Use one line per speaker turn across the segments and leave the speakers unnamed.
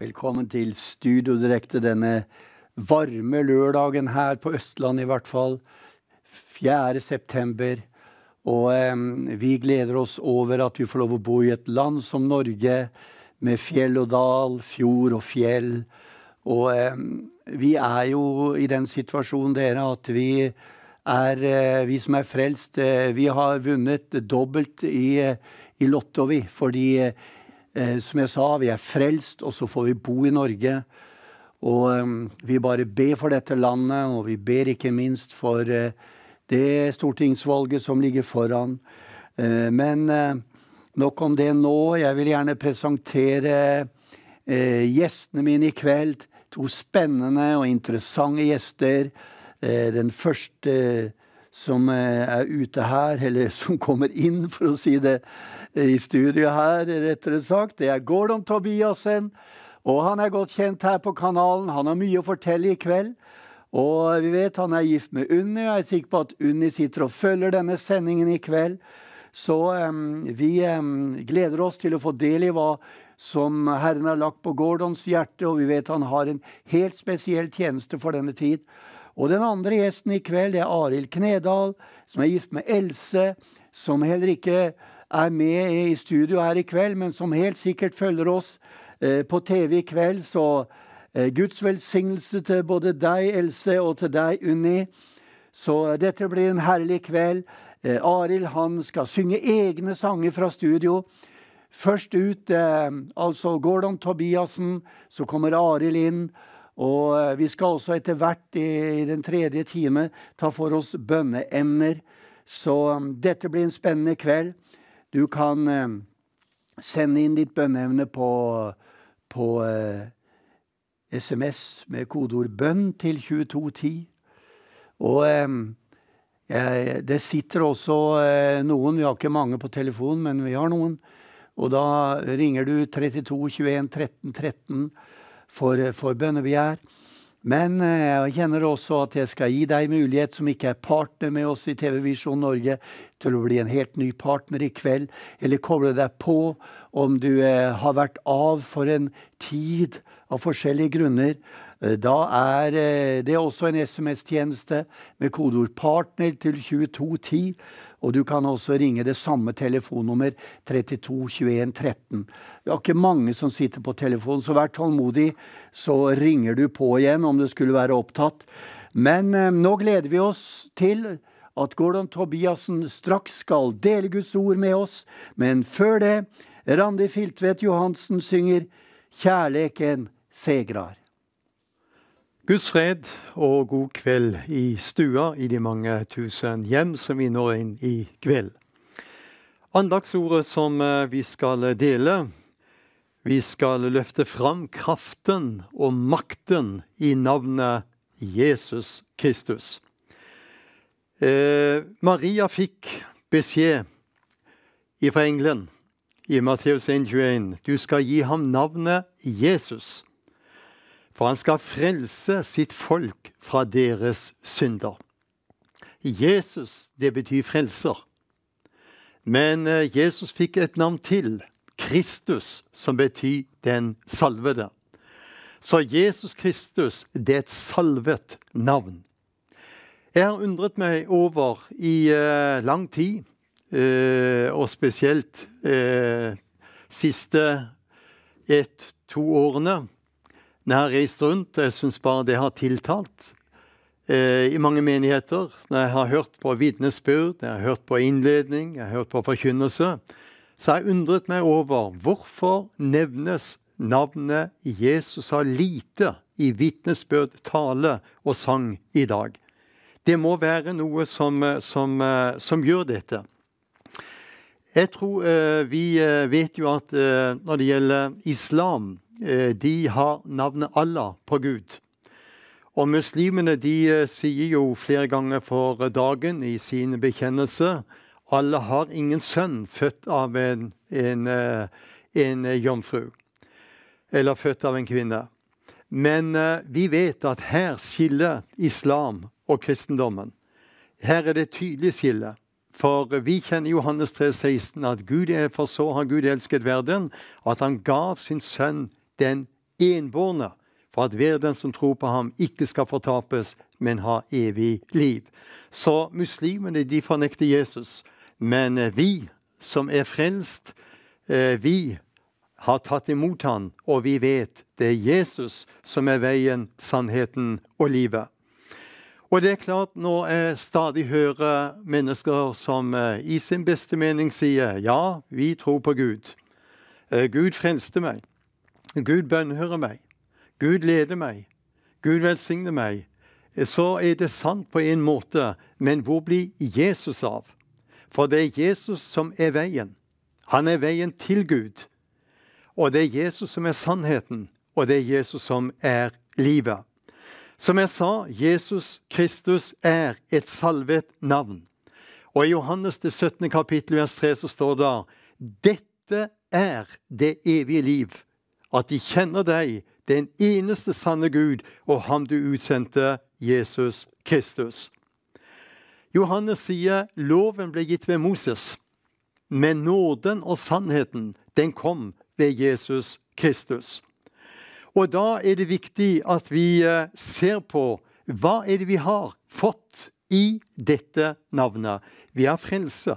Velkommen til Studio Direkte denne varme lørdagen her på Østland i hvert fall. 4. september. Og vi gleder oss over at vi får lov å bo i et land som Norge, med fjell og dal, fjord og fjell. Og vi jo i den situasjonen dere at vi som frelst, vi har vunnet dobbelt i lotto vi, fordi som jeg sa, vi frelst, og så får vi bo i Norge. Og vi bare ber for dette landet, og vi ber ikke minst for det stortingsvalget som ligger foran. Men nok om det nå. Jeg vil gjerne presentere gjestene mine i kveld. 2 spennende og interessante gjester. Den første som ute her, eller som kommer inn, for å si det, i studio her, rettere sagt. Det Gordon Tobiasen, og han godt kjent her på kanalen. Han har mye å fortelle i kveld. Og vi vet han gift med Unni, og jeg sikker på at Unni sitter og følger denne sendingen i kveld. Så vi gleder oss til å få del i hva som Herren har lagt på Gordons hjerte, og vi vet han har en helt spesiell tjeneste for denne tid. Og den andre gjesten i kveld Arild Knedal, som gift med Else, som heller ikke med i studio her i kveld, men som helt sikkert følger oss på TV i kveld. Så Guds velsignelse til både deg, Else, og til deg, Unni. Så dette blir en herlig kveld. Arild, han skal synge egne sanger fra studio. Først ut, altså Gordon Tobiasen, så kommer Arild inn. Og vi skal også etter hvert i den 3. time ta for oss bønneemner. Så dette blir en spennende kveld. Du kan sende inn ditt bønneemne på SMS med kodeord bønn til 2210. Og det sitter også noen, vi har ikke mange på telefon, men vi har noen. Og da ringer du 32 21 13 13 for bønnebegjær. Men jeg kjenner også at jeg skal gi deg mulighet som ikke partner med oss i TV Vision Norge til å bli en helt ny partner i kveld, eller koble deg på om du har vært av for en tid av forskjellige grunner. Da det også en SMS-tjeneste med kodeord partner til 2210, og du kan også ringe det samme telefonnummer 32 21 13. Det ikke mange som sitter på telefon, så vær tålmodig, så ringer du på igjen om det skulle være opptatt. Men nå gleder vi oss til at Gordon Tobiasen straks skal dele Guds ord med oss. Men før det, Randi Filtvedt Johansen synger «Kjærleken segrar».
Guds fred og god kveld i stua i de mange tusen hjem som vi når inn i kveld. Andagsordet som vi skal dele, vi skal løfte fram kraften og makten i navnet Jesus Kristus. Maria fikk beskjed fra engelen i Matteus 1,21. Du skal gi ham navnet Jesus, for han skal frelse sitt folk fra deres synder. Jesus, det betyr frelser. Men Jesus fikk et navn til, Kristus, som betyr den salvede. Så Jesus Kristus, det et salvet navn. Jeg har undret meg over i lang tid, og spesielt siste 1-2 årene, når jeg har reist rundt, jeg synes bare det har tiltalt i mange menigheter. Når jeg har hørt på vitnesbyrd, jeg har hørt på innledning, jeg har hørt på forkynnelse, så har jeg undret meg over hvorfor nevnes navnet Jesus så lite i vitnesbyrd, tale og sang i dag. Det må være noe som gjør dette. Jeg tror vi vet jo at når det gjelder islam, de har navnet Allah på Gud. Og muslimene de sier jo flere ganger for dagen i sin bekjennelse, alle har ingen sønn født av en jomfru, eller født av en kvinne. Men vi vet at her skiller islam og kristendommen. Her det tydelig skille. For vi kjenner Johannes 3,16 at Gud for så har Gud elsket verden, at han gav sin sønn den enbårne, for at hver den som tror på ham ikke skal fortapes, men ha evig liv. Så muslimene, de fornekter Jesus, men vi som er frelst, vi har tatt imot han, og vi vet det er Jesus som er veien, sannheten og livet. Og det er klart, når jeg stadig hører mennesker som i sin beste mening sier, ja, vi tror på Gud. Gud frelste meg. Gud bønnhører meg. Gud leder meg. Gud velsigner meg. Så er det sant på en måte, men hvor blir Jesus av? For det er Jesus som er veien. Han er veien til Gud. Og det er Jesus som er sannheten, og det er Jesus som er livet. Som jeg sa, Jesus Kristus er et salvet navn. Og i Johannes det 17. kapittel vers 3 så står det, dette er det evige liv, at de kjenner deg, den eneste sanne Gud, og ham du utsendte, Jesus Kristus. Johannes sier, loven ble gitt ved Moses, men nåden og sannheten, den kom ved Jesus Kristus. Og da er det viktig at vi ser på hva er det vi har fått i dette navnet. Vi har frelse.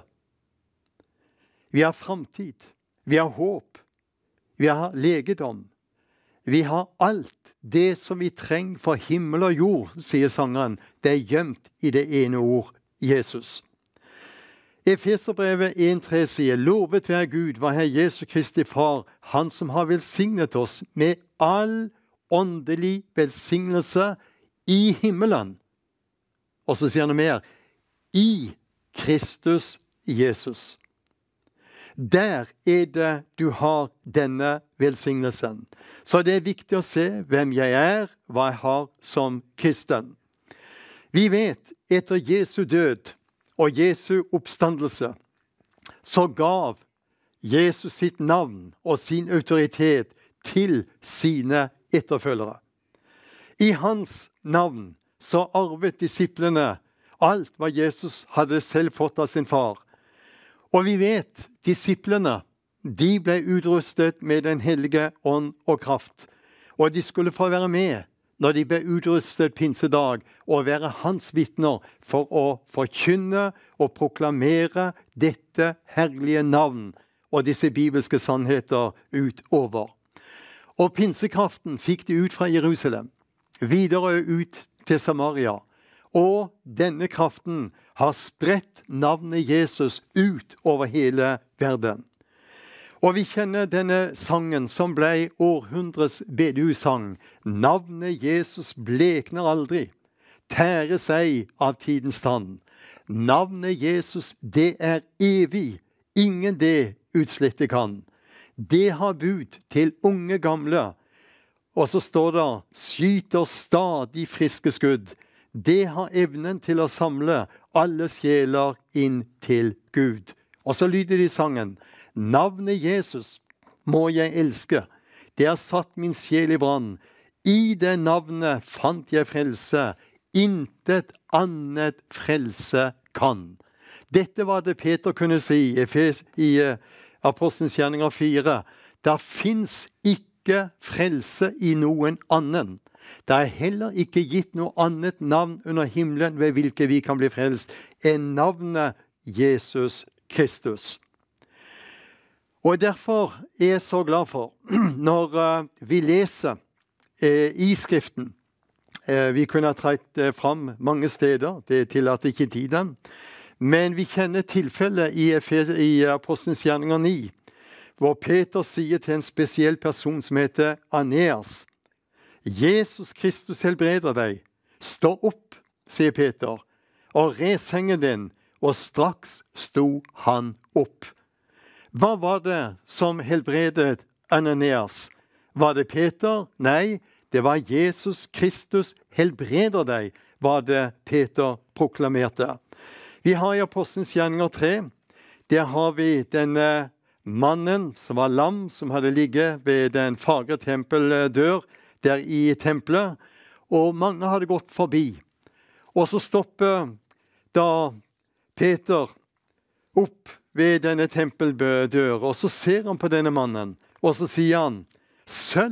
Vi har framtid. Vi har håp. Vi har legedom. Vi har alt det som vi trenger for himmel og jord, sier sangeren. Det er gjemt i det ene ord, Jesus. Efeserbrevet 1,3 sier, lovet være Gud, vår Herre Jesu Kristi Far, han som har velsignet oss med all åndelig velsignelse i himmelen. Og så sier han mer, i Kristus Jesus. Der er det du har denne velsignelsen. Så det er viktig å se hvem jeg er, hva jeg har som kristen. Vi vet, etter Jesu død og Jesu oppstandelse, så gav Jesus sitt navn og sin autoritet til sine etterfølgere. I hans navn så arvet disiplene alt hva Jesus hadde selv fått av sin far. Og vi vet, disiplene, de ble utrustet med den hellige ånd og kraft. Og de skulle få være med når de ble utrustet pinsedag, og være hans vitner for å forkynne og proklamere dette herlige navn og disse bibelske sannheter utover. Og pinsekraften fikk de ut fra Jerusalem, videre ut til Samaria. Og denne kraften har spredt navnet Jesus ut over hele verden. Og vi kjenner denne sangen som ble århundres bedehussang. Navnet Jesus blekner aldri, tære seg av tidens tann. Navnet Jesus, det er evig, ingen det utslette kan. Det har bud til unge gamle. Og så står det, skyter stadig friske skudd. Det har evnen til å samle alle sjeler inn til Gud. Og så lyder det i sangen, navnet Jesus må jeg elske. Det har satt min sjel i brann. I det navnet fant jeg frelse. Intet annet frelse kan. Dette var det Peter kunne si i Apostelens gjerninger 4. Der finnes ikke frelse i noen annen. Det er heller ikke gitt noe annet navn under himmelen ved hvilket vi kan bli frelst enn navnet Jesus Kristus. Og derfor er jeg så glad for når vi leser i Skriften. Vi kunne ha trekt fram mange steder, det tillater ikke tiden. Men vi kjenner tilfellet i Apostelens gjerninger 9, hvor Peter sier til en spesiell person som heter Aeneas, Jesus Kristus helbreder deg. Stå opp, sier Peter, og res sengen din, og straks sto han opp. Hva var det som helbredet Aeneas? Var det Peter? Nei, det var Jesus Kristus helbreder deg, var det Peter proklamerte. Vi har i Apostelens gjerninger 3, der har vi denne mannen som var lam, som hadde ligget ved den fagre tempeldør der i tempelet, og mange hadde gått forbi. Og så stopper da Peter opp ved denne tempeldør, og så ser han på denne mannen, og så sier han, sølv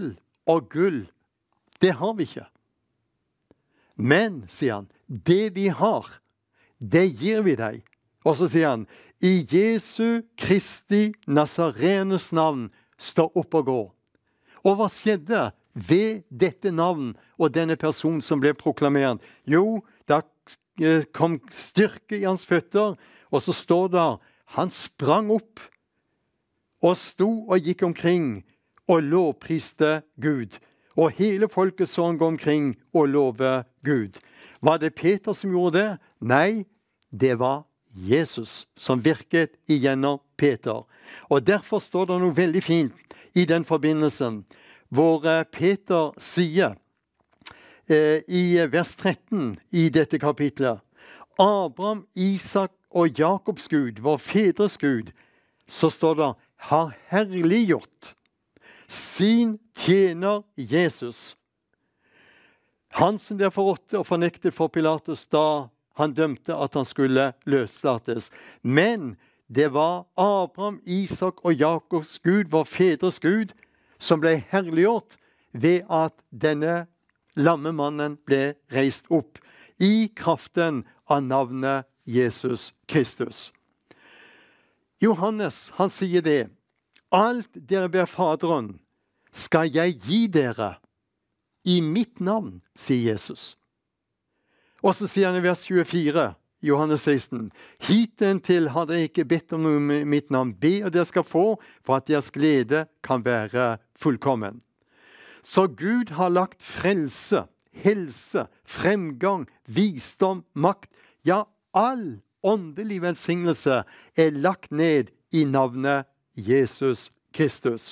og gull, det har vi ikke. Men, sier han, det vi har, det gir vi deg. Og så sier han, i Jesu Kristi Nazarenes navn, stå opp og gå. Og hva skjedde ved dette navn og denne personen som ble proklamert? Jo, da kom styrke i hans føtter, og så står det, han sprang opp og sto og gikk omkring og lovpriste Gud. Og hele folket så han gå omkring og love Gud. Var det Peter som gjorde det? Nei, det var Jesus som virket igjennom Peter. Og derfor står det noe veldig fint i den forbindelsen, hvor Peter sier i vers 13 i dette kapitlet, Abraham, Isak og Jakobs Gud, vår fedres Gud, så står det, har herliggjort sin tjener Jesus. Han som der forrådte og fornektet for Pilatus da han dømte at han skulle løslates. Men det var Abraham, Isak og Jakobs Gud, vår fedres Gud, som ble herliggjort ved at denne lammemannen ble reist opp i kraften av navnet Jesus Kristus. Johannes, han sier det, alt dere ber Faderen, skal jeg gi dere i mitt navn, sier Jesus. Og så sier han i vers 24, Johannes 16, hitentil har dere ikke bedt om noe med mitt navn, be og dere skal få, for at deres glede kan være fullkommen. Så Gud har lagt frelse, helse, fremgang, visdom, makt, ja, all åndelig velsignelse er lagt ned i navnet Jesus Kristus.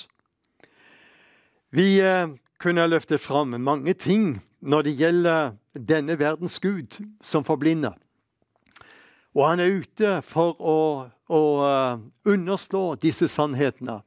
Vi kunne løfte fram mange ting når det gjelder denne verdens Gud som forblinder. Og han er ute for å underslå disse sannhetene.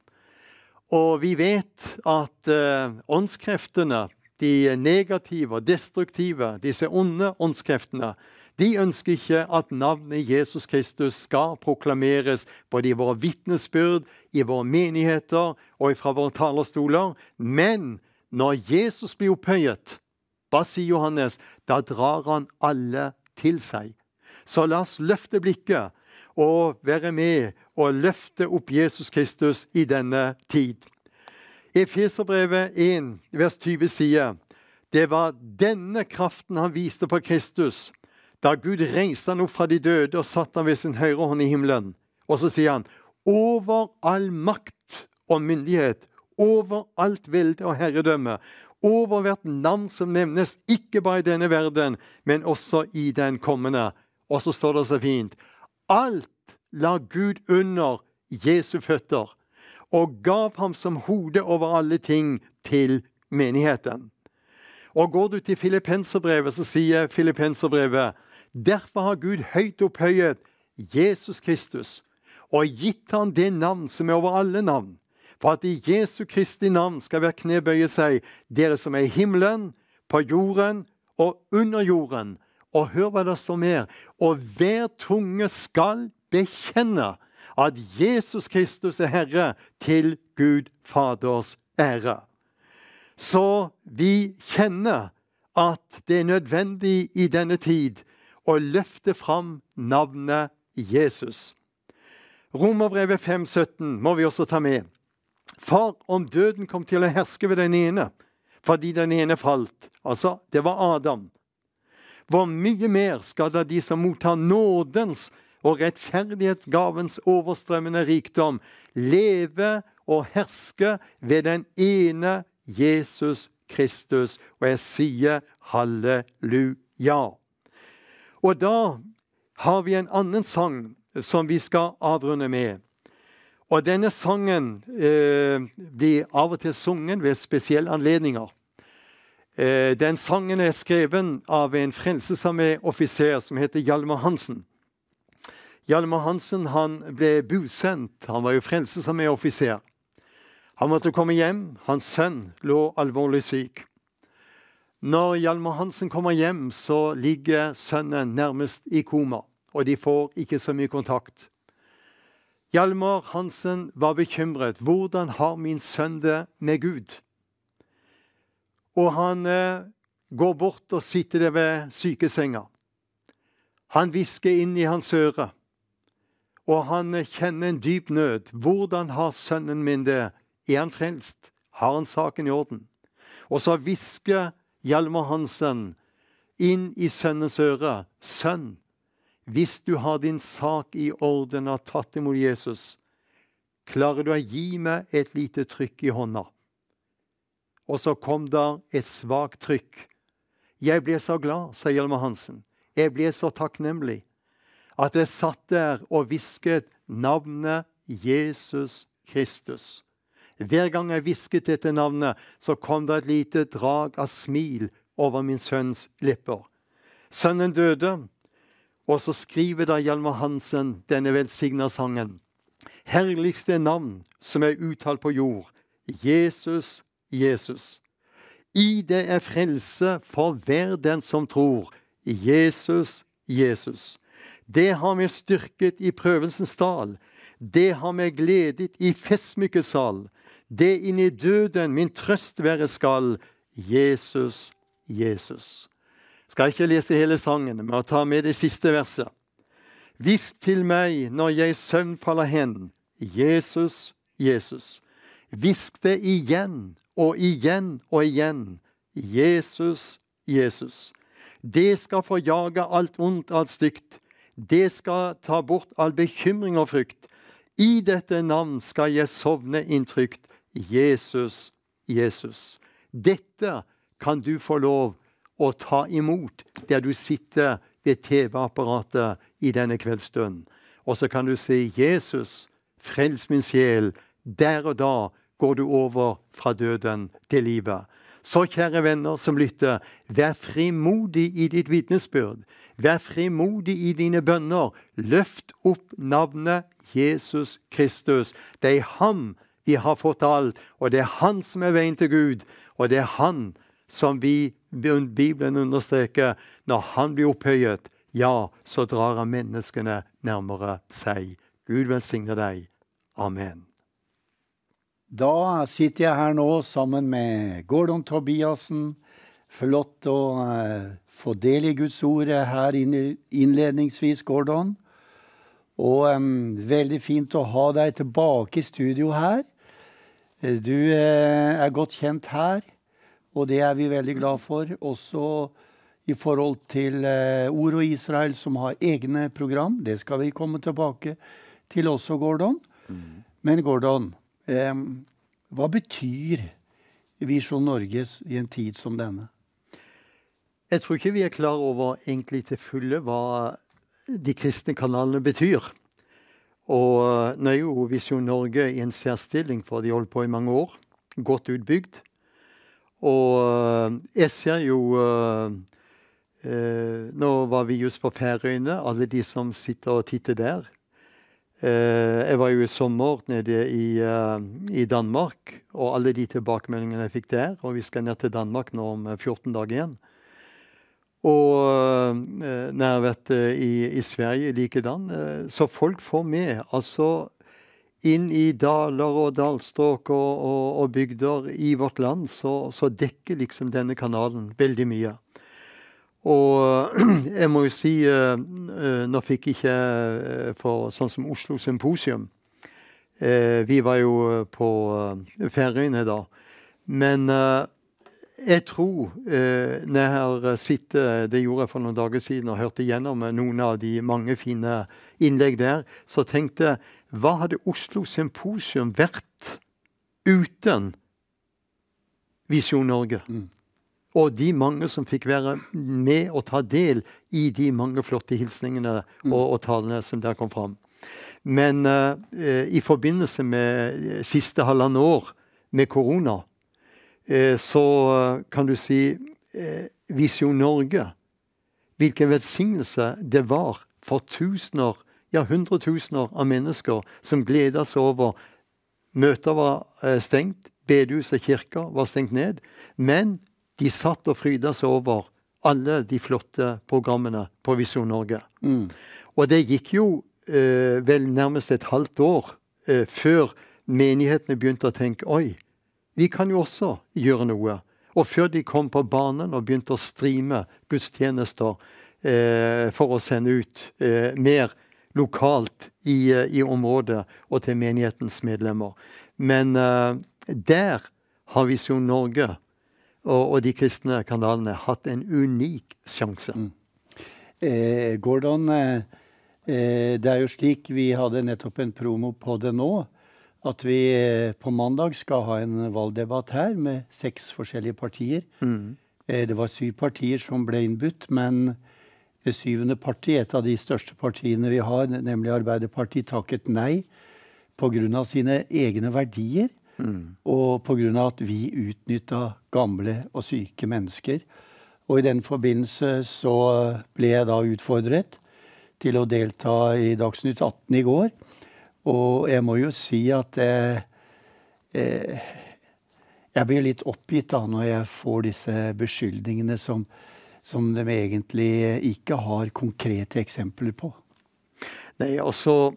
Og vi vet at åndskreftene, de negative og destruktive, disse onde åndskreftene, de ønsker ikke at navnet Jesus Kristus skal proklameres både i våre vitnesbyrd, i våre menigheter og fra våre talerstoler. Men når Jesus blir opphøyet, hva sier Johannes? Da drar han alle til seg. Så la oss løfte blikket og være med og løfte opp Jesus Kristus i denne tid. Efeserbrevet 1, vers 20 sier, det var denne kraften han viste på Kristus, da Gud reiste han opp fra de døde og satt han ved sin høyre hånd i himmelen. Og så sier han, over all makt og myndighet, over alt velde og herredømme, over hvert navn som nevnes, ikke bare i denne verden, men også i den kommende. Og så står det så fint, alt la Gud under Jesu føtter, og gav ham som hode over alle ting til menigheten. Og går du til Filippenserbrevet, så sier Filippenserbrevet, derfor har Gud høyt opphøyet Jesus Kristus, og gitt han det navn som er over alle navn, for at i Jesu Kristi navn skal hver kne bøye seg, dere som er i himmelen, på jorden og under jorden. Og hør hva det står mer, og hver tunge skal bekjenne at Jesus Kristus er Herre til Gud Faders ære. Så vi kjenner at det er nødvendig i denne tid å løfte fram navnet Jesus. Romerbrevet 5,17 må vi også ta med. For om døden kom til å herske ved den ene, fordi den ene falt, altså det var Adam, hvor mye mer skal da de som mottar nådens og rettferdighetsgavens overstrømmende rikdom leve og herske ved den ene Jesus Kristus, og jeg sier halleluja. Og da har vi en annen sang som vi skal avrunde med. Og denne sangen blir av og til sungen ved spesielle anledninger. Den sangen er skrevet av en frelsesarmé-offiser som heter Hjalmar Hansen. Hjalmar Hansen, han ble busendt, han var jo frelsesarmé-offiser. Han måtte komme hjem, hans sønn lå alvorlig syk. Når Hjalmar Hansen kommer hjem, så ligger sønnen nærmest i koma, og de får ikke så mye kontakt. Hjalmar Hansen var bekymret. Hvordan har min sønn det med Gud? Og han går bort og sitter der ved sykesenga. Han hvisker inn i hans øre, og han kjenner en dyp nød. Hvordan har sønnen min det? Er han frelst? Har han saken i orden? Og så hvisker Hjalmar Hansen inn i sønnens øre. Sønn, hvis du har din sak i orden og har tatt imot Jesus, klarer du å gi meg et lite trykk i hånda? Og så kom der et svagt trykk. Jeg ble så glad, sa Hjalmar Hansen. Jeg ble så takknemlig at jeg satt der og hvisket navnet Jesus Kristus. Hver gang jeg hvisket dette navnet, så kom det et lite drag av smil over min sønns lepper. Sønnen døde, og så skriver da Hjalmar Hansen denne velsigna sangen. Herligste navn som er uttalt på jord, Jesus, Jesus. I det er frelse for hver den som tror, Jesus, Jesus. Det har vi styrket i prøvelsens dal. Det har vi gledet i festmykkesal. Det inn i døden min trøst være skal. Jesus, Jesus. Skal ikke lese hele sangen, men ta med det siste verset. Hvisk til meg når jeg søvn faller hen. Jesus, Jesus. Hvisk det igjen og igjen og igjen. Jesus, Jesus. Det skal forjage alt ondt, alt stygt. Det skal ta bort all bekymring og frykt. I dette navn skal jeg sovne inntrykt. Jesus, Jesus. Dette kan du få lov å ta imot der du sitter ved TV-apparatet i denne kveldsstunden. Og så kan du si, Jesus, frels min sjel. Der og da går du over fra døden til livet. Så kjære venner som lytter, vær frimodig i ditt vitnesbyrd. Vær frimodig i dine bønner. Løft opp navnet Jesus Kristus. Det er ham vi har fått alt, og det er han som er veien til Gud. Og det er han som Bibelen understreker, når han blir opphøyet, ja, så drar han menneskene nærmere seg. Gud velsigne deg. Amen.
Da sitter jeg her nå sammen med Gordon Tobiassen. Flott å få del i Guds ord her innledningsvis, Gordon. Og veldig fint å ha deg tilbake i studio her. Du er godt kjent her, og det er vi veldig glad for. Også i forhold til Ord og Israel, som har egne program. Det skal vi komme tilbake til også, Gordon. Men Gordon, hva betyr Visjon Norge i en tid som denne?
Jeg tror ikke vi er klar over egentlig til fulle hva de kristne kanalene betyr. Og nå er jo Visjon Norge i en særstilling, for de holdt på i mange år, godt utbygd. Og jeg ser jo, nå var vi just på Færøyene, alle de som sitter og titter der. Jeg var jo i sommer nede i Danmark, og alle de tilbakemeldingene jeg fikk der, og vi skal ned til Danmark nå om 14 dager igjen. Og når jeg har vært i Sverige likedan, så folk får med, altså inn i daler og dalstråk og bygder i vårt land, så dekker liksom denne kanalen veldig mye. Og jeg må jo si, nå fikk ikke for sånn som Oslo Symposium. Vi var jo på Færøyene da. Men jeg tror, når jeg har sittet, det gjorde jeg for noen dager siden, og hørte gjennom noen av de mange fine innlegg der, så tenkte jeg, hva hadde Oslo Symposium vært uten Visjon Norge? Og de mange som fikk være med og ta del i de mange flotte hilsningene og talene som der kom fram. Men i forbindelse med siste halvannet år med korona, så kan du si Visjon Norge, hvilken velsignelse det var for tusener, ja 100 000 av mennesker som gleder seg over. Møter var stengt, bedehus og kirker var stengt ned, men de satt og frydet seg over alle de flotte programmene på Visjon Norge. Og det gikk jo vel nærmest et halvt år før menighetene begynte å tenke, oi, vi kan jo også gjøre noe. Og før de kom på banen og begynte å streame gudstjenester for å sende ut mer lokalt i området og til menighetens medlemmer. Men der har Visjon Norge og de kristne kanalene hatt en unik sjanse.
Gordon, det jo slik, vi hadde nettopp en promo på det nå, at vi på mandag skal ha en valgdebatt her med 6 forskjellige partier. Det var 7 partier som ble innbudt, men det 7. partiet, et av de største partiene vi har, nemlig Arbeiderpartiet, takket nei på grunn av sine egne verdier, og på grunn av at vi utnyttet gamle og syke mennesker. Og i den forbindelse så ble jeg da utfordret til å delta i Dagsnytt 18 i går. Og jeg må jo si at jeg blir litt oppgitt da når jeg får disse beskyldningene som de egentlig ikke har konkrete eksempler på.
Nei, altså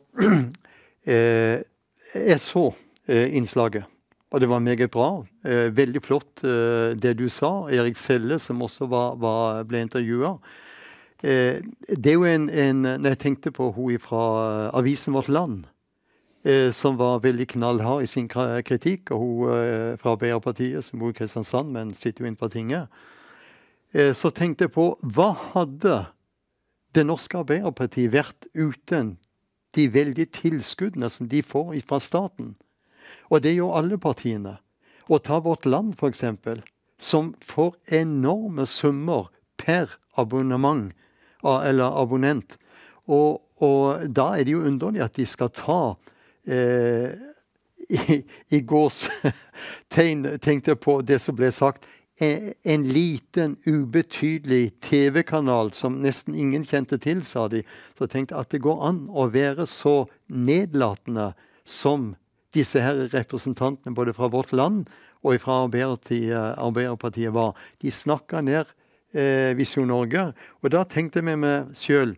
jeg så innslaget, og det var meget bra. Veldig flott det du sa. Erik Selle, som også ble intervjuet. Det jo når jeg tenkte på hun fra avisen Vårt Land, som var veldig knallhard i sin kritikk, og hun fra Arbeiderpartiet, som bor i Kristiansand, men sitter jo inne på tinget, så tenkte jeg på, hva hadde det norske Arbeiderpartiet vært uten de veldige tilskuddene som de får fra staten? Og det gjør alle partiene. Og ta Vårt Land, for eksempel, som får enorme summer per abonnement, eller abonnent. Og da det jo underlig at de skal ta i gårs tenkte på det som ble sagt, en liten, ubetydelig TV-kanal som nesten ingen kjente til, sa de. Så tenkte jeg at det går an å være så nedlatende som disse her representantene, både fra Vårt Land og fra Arbeiderpartiet var. De snakket ned Visjon Norge, og da tenkte jeg med meg selv,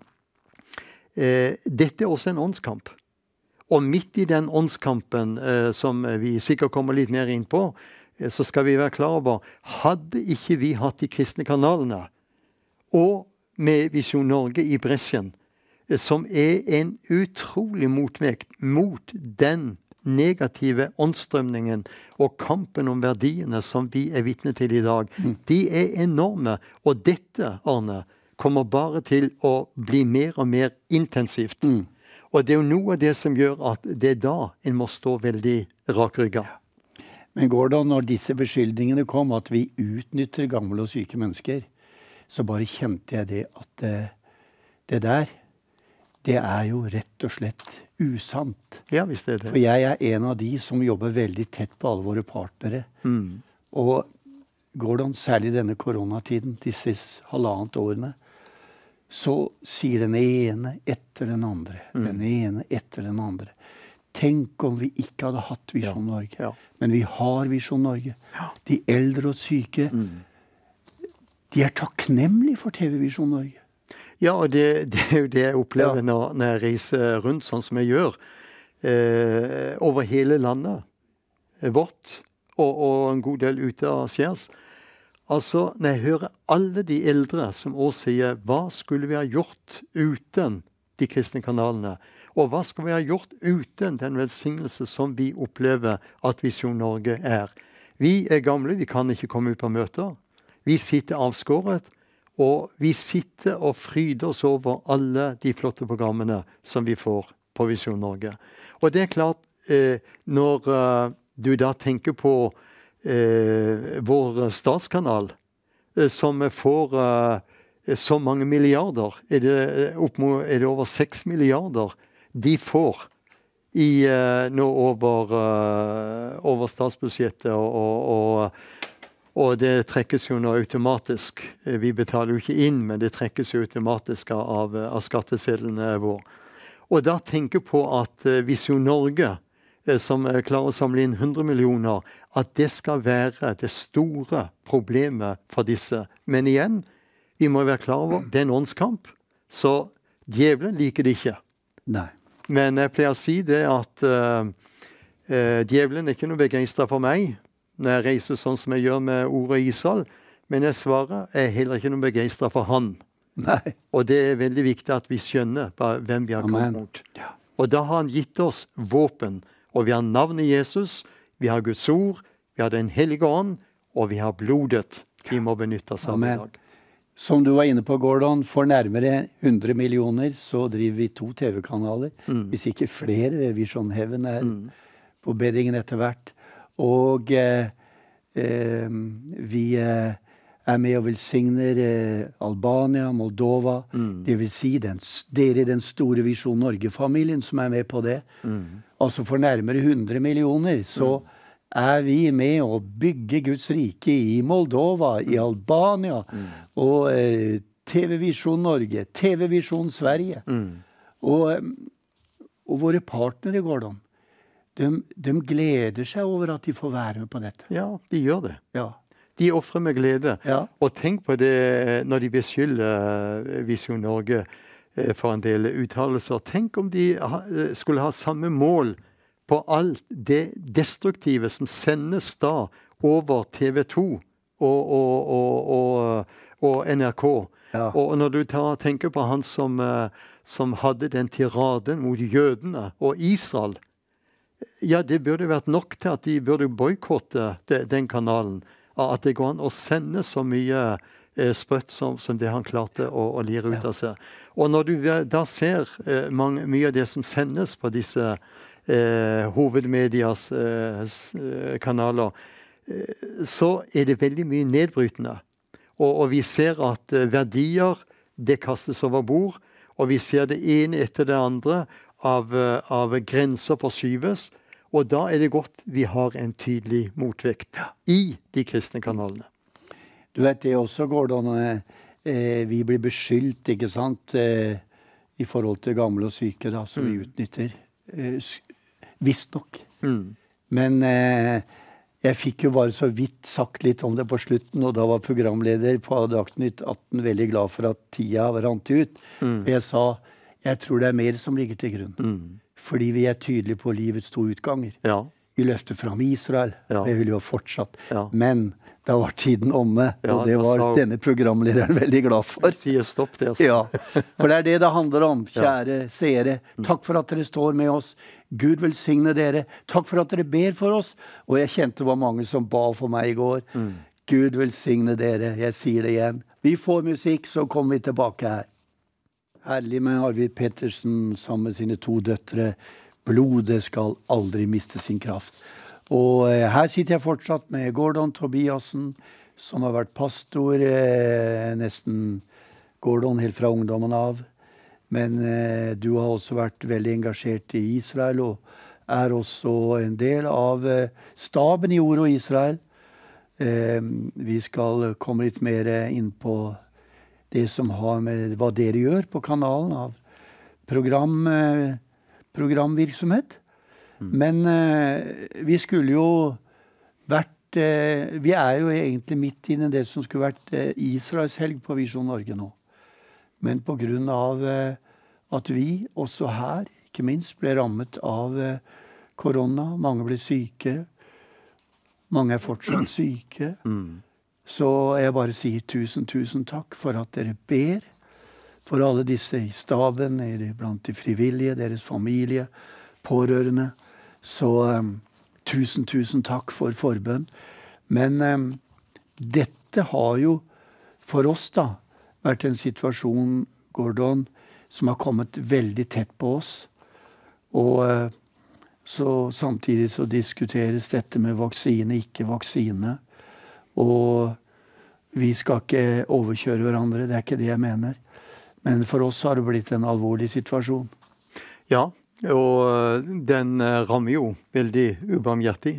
dette også en åndskamp. Og midt i den åndskampen, som vi sikkert kommer litt mer inn på, så skal vi være klar over, hadde ikke vi hatt de kristne kanalene, og med Visjon Norge i bresjen, som en utrolig motvekt mot den negative åndsstrømningen og kampen om verdiene som vi vitne til i dag, de enorme. Og dette, Arne, kommer bare til å bli mer og mer intensivt. Og det jo noe av det som gjør at det da en må stå veldig rakrygget.
Men Gordon, når disse beskyldningene kom, at vi utnytter gamle og syke mennesker, så bare kjente jeg det at det der, det jo rett og slett usant.
Ja, visst det.
For jeg en av de som jobber veldig tett på alle våre partnere. Og Gordon, særlig denne koronatiden, disse 1,5 årene, så sier den ene etter den andre. Den ene etter den andre. Tenk om vi ikke hadde hatt Visjon Norge.
Ja.
Men vi har Visjon Norge. De eldre og syke, de takknemlige for TV-Visjon Norge.
Ja, og det jo det jeg opplever når jeg reiser rundt, sånn som jeg gjør, over hele landet vårt, og en god del ute av Skjærs. Altså, når jeg hører alle de eldre som også sier, hva skulle vi ha gjort uten de kristne kanalene? Og hva skal vi ha gjort uten den velsignelse som vi opplever at Visjon Norge Vi gamle, vi kan ikke komme ut på møter. Vi sitter avskåret, og vi sitter og fryder oss over alle de flotte programmene som vi får på Visjon Norge. Og det klart, når du da tenker på vår statskanal, som får så mange milliarder, det over 6 milliarder de får nå over statsbudsjettet, og det trekkes jo nå automatisk. Vi betaler jo ikke inn, men det trekkes jo automatisk av skattesedlene vår. Og da tenker på at Visjon Norge, som klarer å samle inn 100 millioner, at det skal være det store problemet for disse. Men igjen, vi må være klar over, det en åndskamp, så djevelen liker det ikke.
Nei.
Men jeg pleier å si det at djevelen ikke noe begeistret for meg, når jeg reiser sånn som jeg gjør med ordet Israel. Men jeg svarer, jeg er heller ikke noe begeistret for han.
Nei.
Og det er veldig viktig at vi skjønner hvem vi har kommet mot.
Ja.
Og da har han gitt oss våpen. Og vi har navnet Jesus, vi har Guds ord, vi har Den hellige ånd, og vi har blodet. Vi må benytte oss av i dag.
Som du var inne på, Gordon, for nærmere 100 millioner så driver vi 2 TV-kanaler. Hvis ikke flere. Vision Heaven er på beddingen etter hvert. Og vi er med og velsigner Albania, Moldova. Det vil si dere i den store Vision Norge-familien som er med på det. Altså for nærmere 100 millioner så er vi med å bygge Guds rike i Moldova, i Albania, og TV-Vision Norge, TV-Vision Sverige. Og våre partnere, Gordon, de gleder seg over at de får være med på dette.
Ja, de gjør det.
Ja.
De offrer med glede.
Ja.
Og tenk på det når de beskylder Vision Norge for en del uttalelser. Tenk om de skulle ha samme mål på alt det destruktive som sendes da over TV 2 og NRK. Ja. Og når du tenker på han som hadde den tiraden mot jødene og Israel, ja, det burde vært nok til at de burde boykotte den kanalen. At det går an å sende så mye sprøtt som det han klarte å lire ut av seg. Og når du da ser mye av det som sendes på disse hovedmedias kanaler, så er det veldig mye nedbrytende. Og vi ser at verdier, det kastes over bord, og vi ser det ene etter det andre av grenser forskyves. Og da er det godt vi har en tydelig motvekt i de kristne kanalene.
Du vet det også, Gordon, vi blir beskyldt, ikke sant, i forhold til gamle og syke da, som vi utnytter. Visst nok. Men jeg fikk jo bare så vidt sagt litt om det på slutten, og da var programleder på Dagsnytt 18 veldig glad for at tida rant ut. Jeg sa, jeg tror det er mer som ligger til grunn. Fordi vi er tydelige på livets 2 utganger. Ja. Vi løfter fram Israel. Ja. Det vil jo fortsatt. Ja. Men da var tiden omme, og det var denne programlederen veldig glad for.
Sier stopp det, altså.
Ja, for det er det handler om, kjære seere. Takk for at dere står med oss. Gud velsigne dere. Takk for at dere ber for oss. Og jeg kjente det var mange som ba for meg i går. Gud velsigne dere. Jeg sier det igjen. Vi får musikk, så kommer vi tilbake her. Herlig med Arvid Pettersen sammen med sine 2 døtre. Blodet skal aldri miste sin kraft. Og her sitter jeg fortsatt med Gordon Tobiasen, som har vært pastor nesten Gordon helt fra ungdommen av. Men du har også vært veldig engasjert i Israel, og er også en del av staben i Ord og Israel. Vi skal komme litt mer inn på det som har med hva dere gjør på kanalen av programvirksomhet. Men vi skulle jo vært vi er jo egentlig midt inne i det som skulle vært Israels helg på Vision Norge nå. Men på grunn av at vi også her, ikke minst, ble rammet av korona, mange ble syke, mange er fortsatt syke, så jeg bare sier tusen takk for at dere ber for alle disse i staben, blant de frivillige, deres familie, pårørende. Så tusen takk for forbønn. Men dette har jo for oss da vært en situasjon, Gordon, som har kommet veldig tett på oss. Og så samtidig så diskuteres dette med vaksine, ikke vaksine. Og vi skal ikke overkjøre hverandre, det er ikke det jeg mener. Men for oss har det blitt en alvorlig situasjon.
Ja, og den rammer jo veldig ubarmhjertig.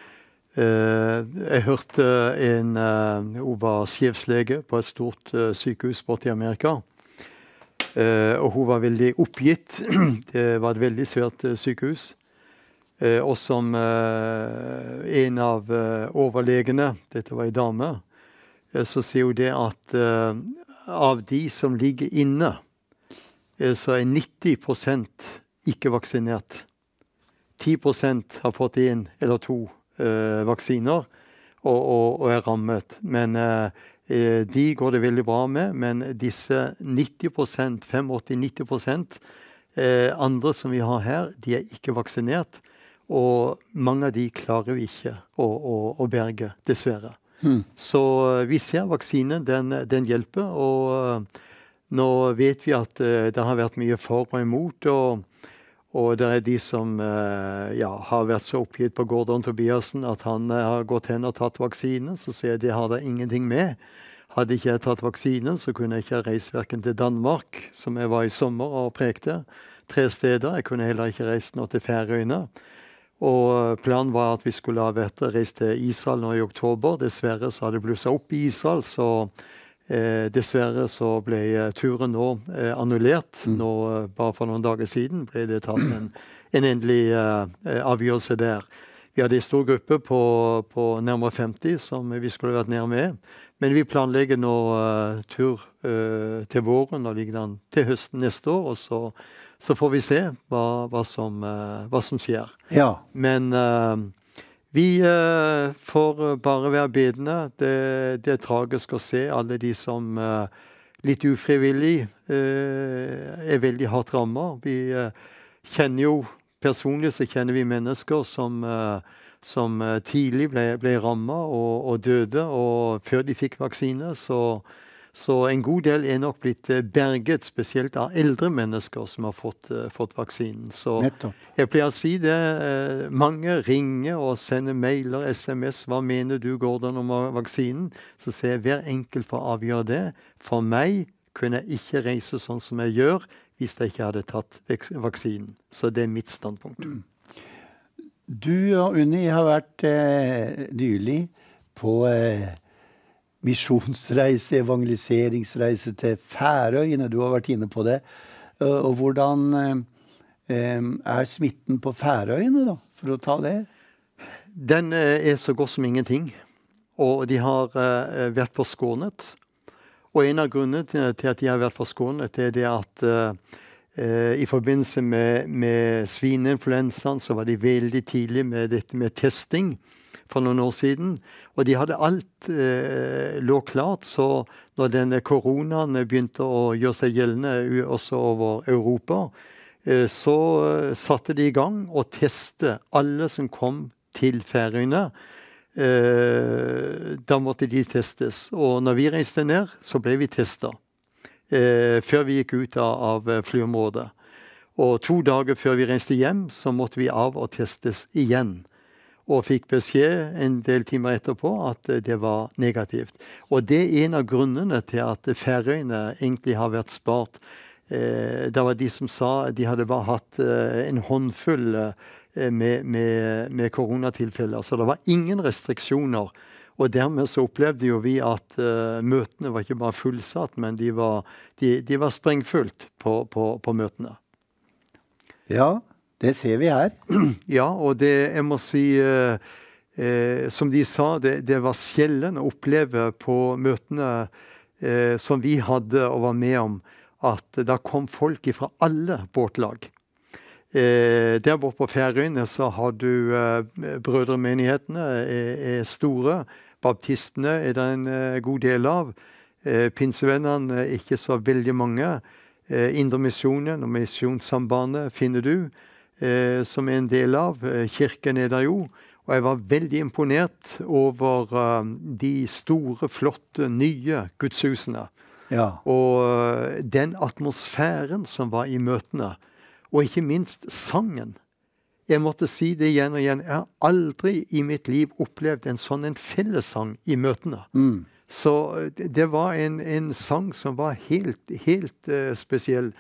Jeg hørte hun var sjefslege på et stort sykehus borte i Amerika. Og hun var veldig oppgitt. Det var et veldig svært sykehus. Og som en av overlegene, dette var en dame, så sier hun det at av de som ligger inne, så er 90% ikke vaksinert. 10% har fått 1 eller 2 vaksiner og er rammet. Men de går det veldig bra med. Men disse 90%, 85-90% andre som vi har her, de er ikke vaksinert. Og mange av de klarer vi ikke å berge, dessverre. Så vi ser vaksinen, den hjelper. Og nå vet vi at det har vært mye for og imot. Og det er de som har vært så oppgitt på Gordon Tobiassen at han har gått hen og tatt vaksinen. Så sier jeg det har det ingenting med. Hadde ikke jeg tatt vaksinen, så kunne jeg ikke reise hverken til Danmark, som jeg var i sommer og prekte, 3 steder. Jeg kunne heller ikke reise nå til Færøyene. Og planen var at vi skulle ha reist til Israel nå i oktober. Dessverre så hadde det blusset opp i Israel, så dessverre så ble turen nå annullert. Nå, bare for noen dager siden ble det tatt en endelig avgjørelse der. Vi hadde en stor gruppe på nærmere 50 som vi skulle vært nær med. Men vi planlegger nå tur til våren og lignende til høsten neste år, og så får vi se hva som skjer.
Ja.
Men vi får bare være bedende. Det er tragisk å se alle de som litt ufrivillig er veldig hardt rammet. Vi kjenner jo, personlig så kjenner vi mennesker som tidlig ble rammet og døde, og før de fikk vaksine, så en god del er nok blitt berget, spesielt av eldre mennesker som har fått vaksinen. Så jeg pleier å si det, mange ringer og sender mailer, SMS, hva mener du, Gordon, om vaksinen? Så sier jeg, hver enkelt får avgjøre det. For meg kunne jeg ikke reise sånn som jeg gjør, hvis jeg ikke hadde tatt vaksinen. Så det er mitt standpunkt.
Du og Unni har vært nylig på misjonsreise, evangeliseringsreise til Færøyene. Du har vært inne på det. Og hvordan er smitten på Færøyene da, for å ta det?
Den er så godt som ingenting. Og de har vært forskånet. Og en av grunnene til at de har vært forskånet er det at i forbindelse med svineinfluensaen så var de veldig tidlig med dette med testing for noen år siden. Og de hadde alt lå klart, så når denne koronaen begynte å gjøre seg gjeldende også over Europa, så satte de i gang å teste alle som kom til Færøyene. Da måtte de testes. Og når vi reiste ned, så ble vi testet. Før vi gikk ut av flyområdet. Og 2 dager før vi reiste hjem, så måtte vi av og testes igjen. Og fikk beskjed en del timer etterpå at det var negativt. Og det er en av grunnene til at Færøyene egentlig har vært spart. Det var de som sa at de hadde bare hatt en håndfull med koronatilfeller. Så det var ingen restriksjoner. Og dermed så opplevde jo vi at møtene var ikke bare fullsatt, men de var sprengfullt på møtene.
Ja, det ser vi her.
Ja, og jeg må si, som de sa, det var sjelden å oppleve på møtene som vi hadde og var med om, at da kom folk fra alle båtlag. Der borte på Færøyene så har du brødremenighetene er store, baptistene er det en god del av, pinsevennene er ikke så veldig mange, Indremisjonen og Misjonssambandet finner du, som er en del av, kirken er der jo, og jeg var veldig imponert over de store, flotte, nye gudshusene.
Ja.
Og den atmosfæren som var i møtene, og ikke minst sangen. Jeg måtte si det igjen og igjen. Jeg har aldri i mitt liv opplevd en fellessang i møtene. Så det var en sang som var helt spesiell.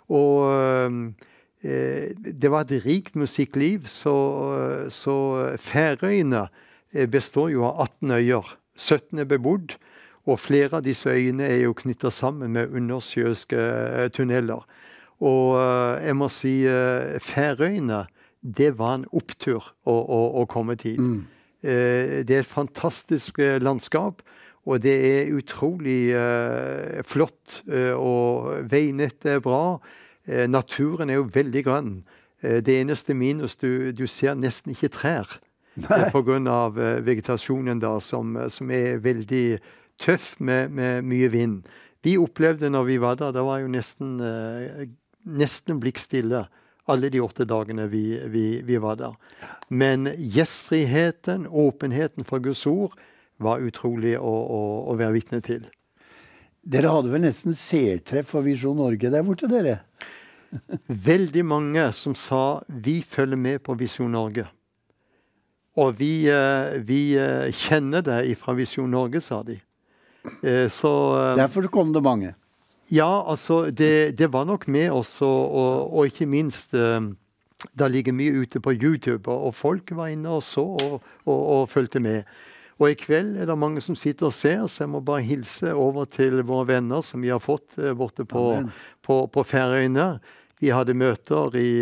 Og det var et rikt musikkliv, så Færøyene består jo av 18 øyer. 17 er bebodd, og flere av disse øyene er jo knyttet sammen med undersjøiske tunneler. Og jeg må si, Færøyene, det var en opptur å komme til. Det er et fantastisk landskap, og det er utrolig flott, og veinettet er bra. Naturen er jo veldig grønn. Det eneste minus, du ser nesten ikke trær. på grunn av vegetasjonen da, som veldig tøff med mye vind. Vi opplevde når vi var der, det var jo nesten blikkstille alle de 8 dagene vi var der. Men gjestfriheten, åpenheten for Guds ord, var utrolig å være vitne til.
Dere hadde vel nesten seertreff for Visjon Norge der borte, dere?
Veldig mange som sa, vi følger med på Visjon Norge. Og vi kjenner det fra Visjon Norge, sa de.
Derfor kom det mange?
Ja, altså, det var nok med også, og ikke minst, det ligger mye ute på YouTube, og folk var inne og så, og fulgte med. Og i kveld det mange som sitter og ser, så jeg må bare hilse over til våre venner som vi har fått borte på Færøyene. Vi hadde møter i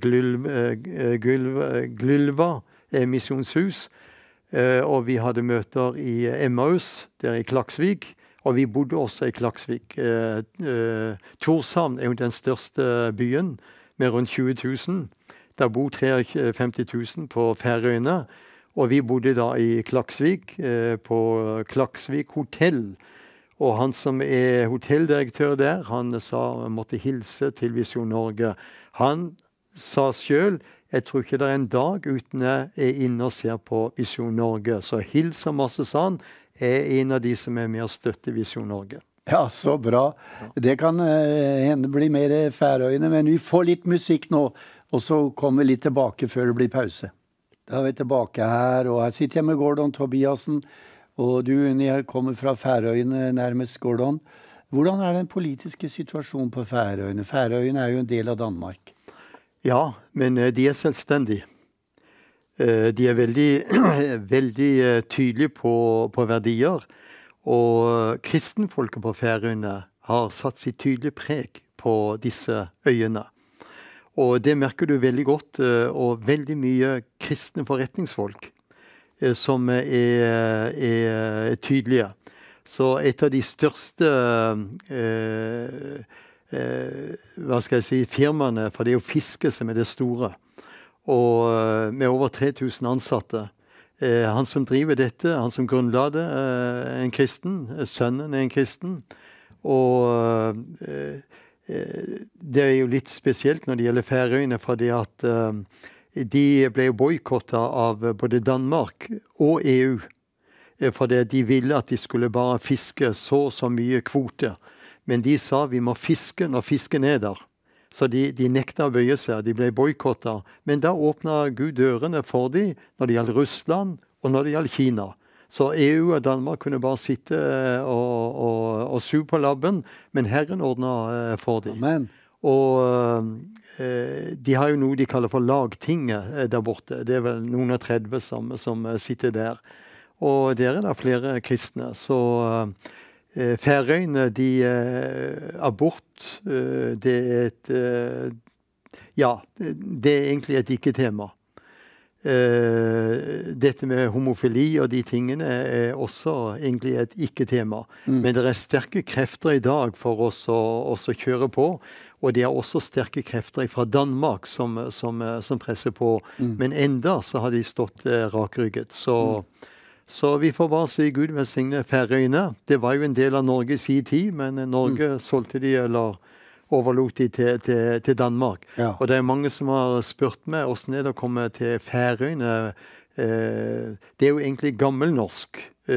Glylva misjonshus, og vi hadde møter i Emmaus, der i Klaksvik, og vi bodde også i Klaksvik. Tórshavn jo den største byen, med rundt 20 000. Der bor 53 000 på Færøyene. Og vi bodde da i Klaksvik, på Klaksvik hotell. Og han som hotelldirektør der, han sa han måtte hilse til Visjon Norge. Han sa selv, jeg tror ikke det en dag uten jeg inne og ser på Visjon Norge. Så hilser masse sann, en av de som med å støtte Visjon Norge.
Ja, så bra. Det kan hende bli mer Færøyene, men vi får litt musikk nå, og så kommer vi litt tilbake før det blir pause. Da er vi tilbake her, og her sitter jeg med Gordon Tobiasen, og du, Unni, kommer fra Færøyene, nærmest Gordon. Hvordan den politiske situasjonen på Færøyene? Færøyene jo en del av Danmark.
Ja, men de selvstendige. De veldig tydelige på verdier, og kristenfolket på Færøyene har satt sitt tydelige preg på disse øyene. Og det merker du veldig godt, og veldig mye kristne forretningsfolk som tydelige. Så et av de største firmaene, for det jo fiske som det store, og med over 3000 ansatte. Han som driver dette, han som grunnla det, en kristen, sønnen en kristen, og det jo litt spesielt når det gjelder Færøyene, fordi at de ble boykottet av både Danmark og EU, fordi de ville at de skulle bare fiske så mye kvote. Men de sa vi må fiske når fisken der. Så de nekta å bøye seg, de ble boykottet. Men da åpnet Gud dørene for dem når det gjaldt Russland og når det gjaldt Kina. Så EU og Danmark kunne bare sitte og su på labben, men Herren ordnet for dem.
Amen.
Og de har jo noe de kaller for lagtinget der borte. Det vel noen av 30 som sitter der. Og der det flere kristne. Så Færøyene, abort, det det egentlig et ikke-tema. Dette med homofili og de tingene også egentlig et ikke-tema. Men det sterke krefter i dag for oss å kjøre på, og det også sterke krefter fra Danmark som presser på. Men enda så har de stått rakrygget. Så vi får bare si Gud velsigne Færøyene. Det var jo en del av Norge i sin tid, men Norge solgte de eller overlot de til Danmark. Ja. Og det mange som har spurt meg hvordan det å komme til Færøyene. Det jo egentlig gammelnorsk.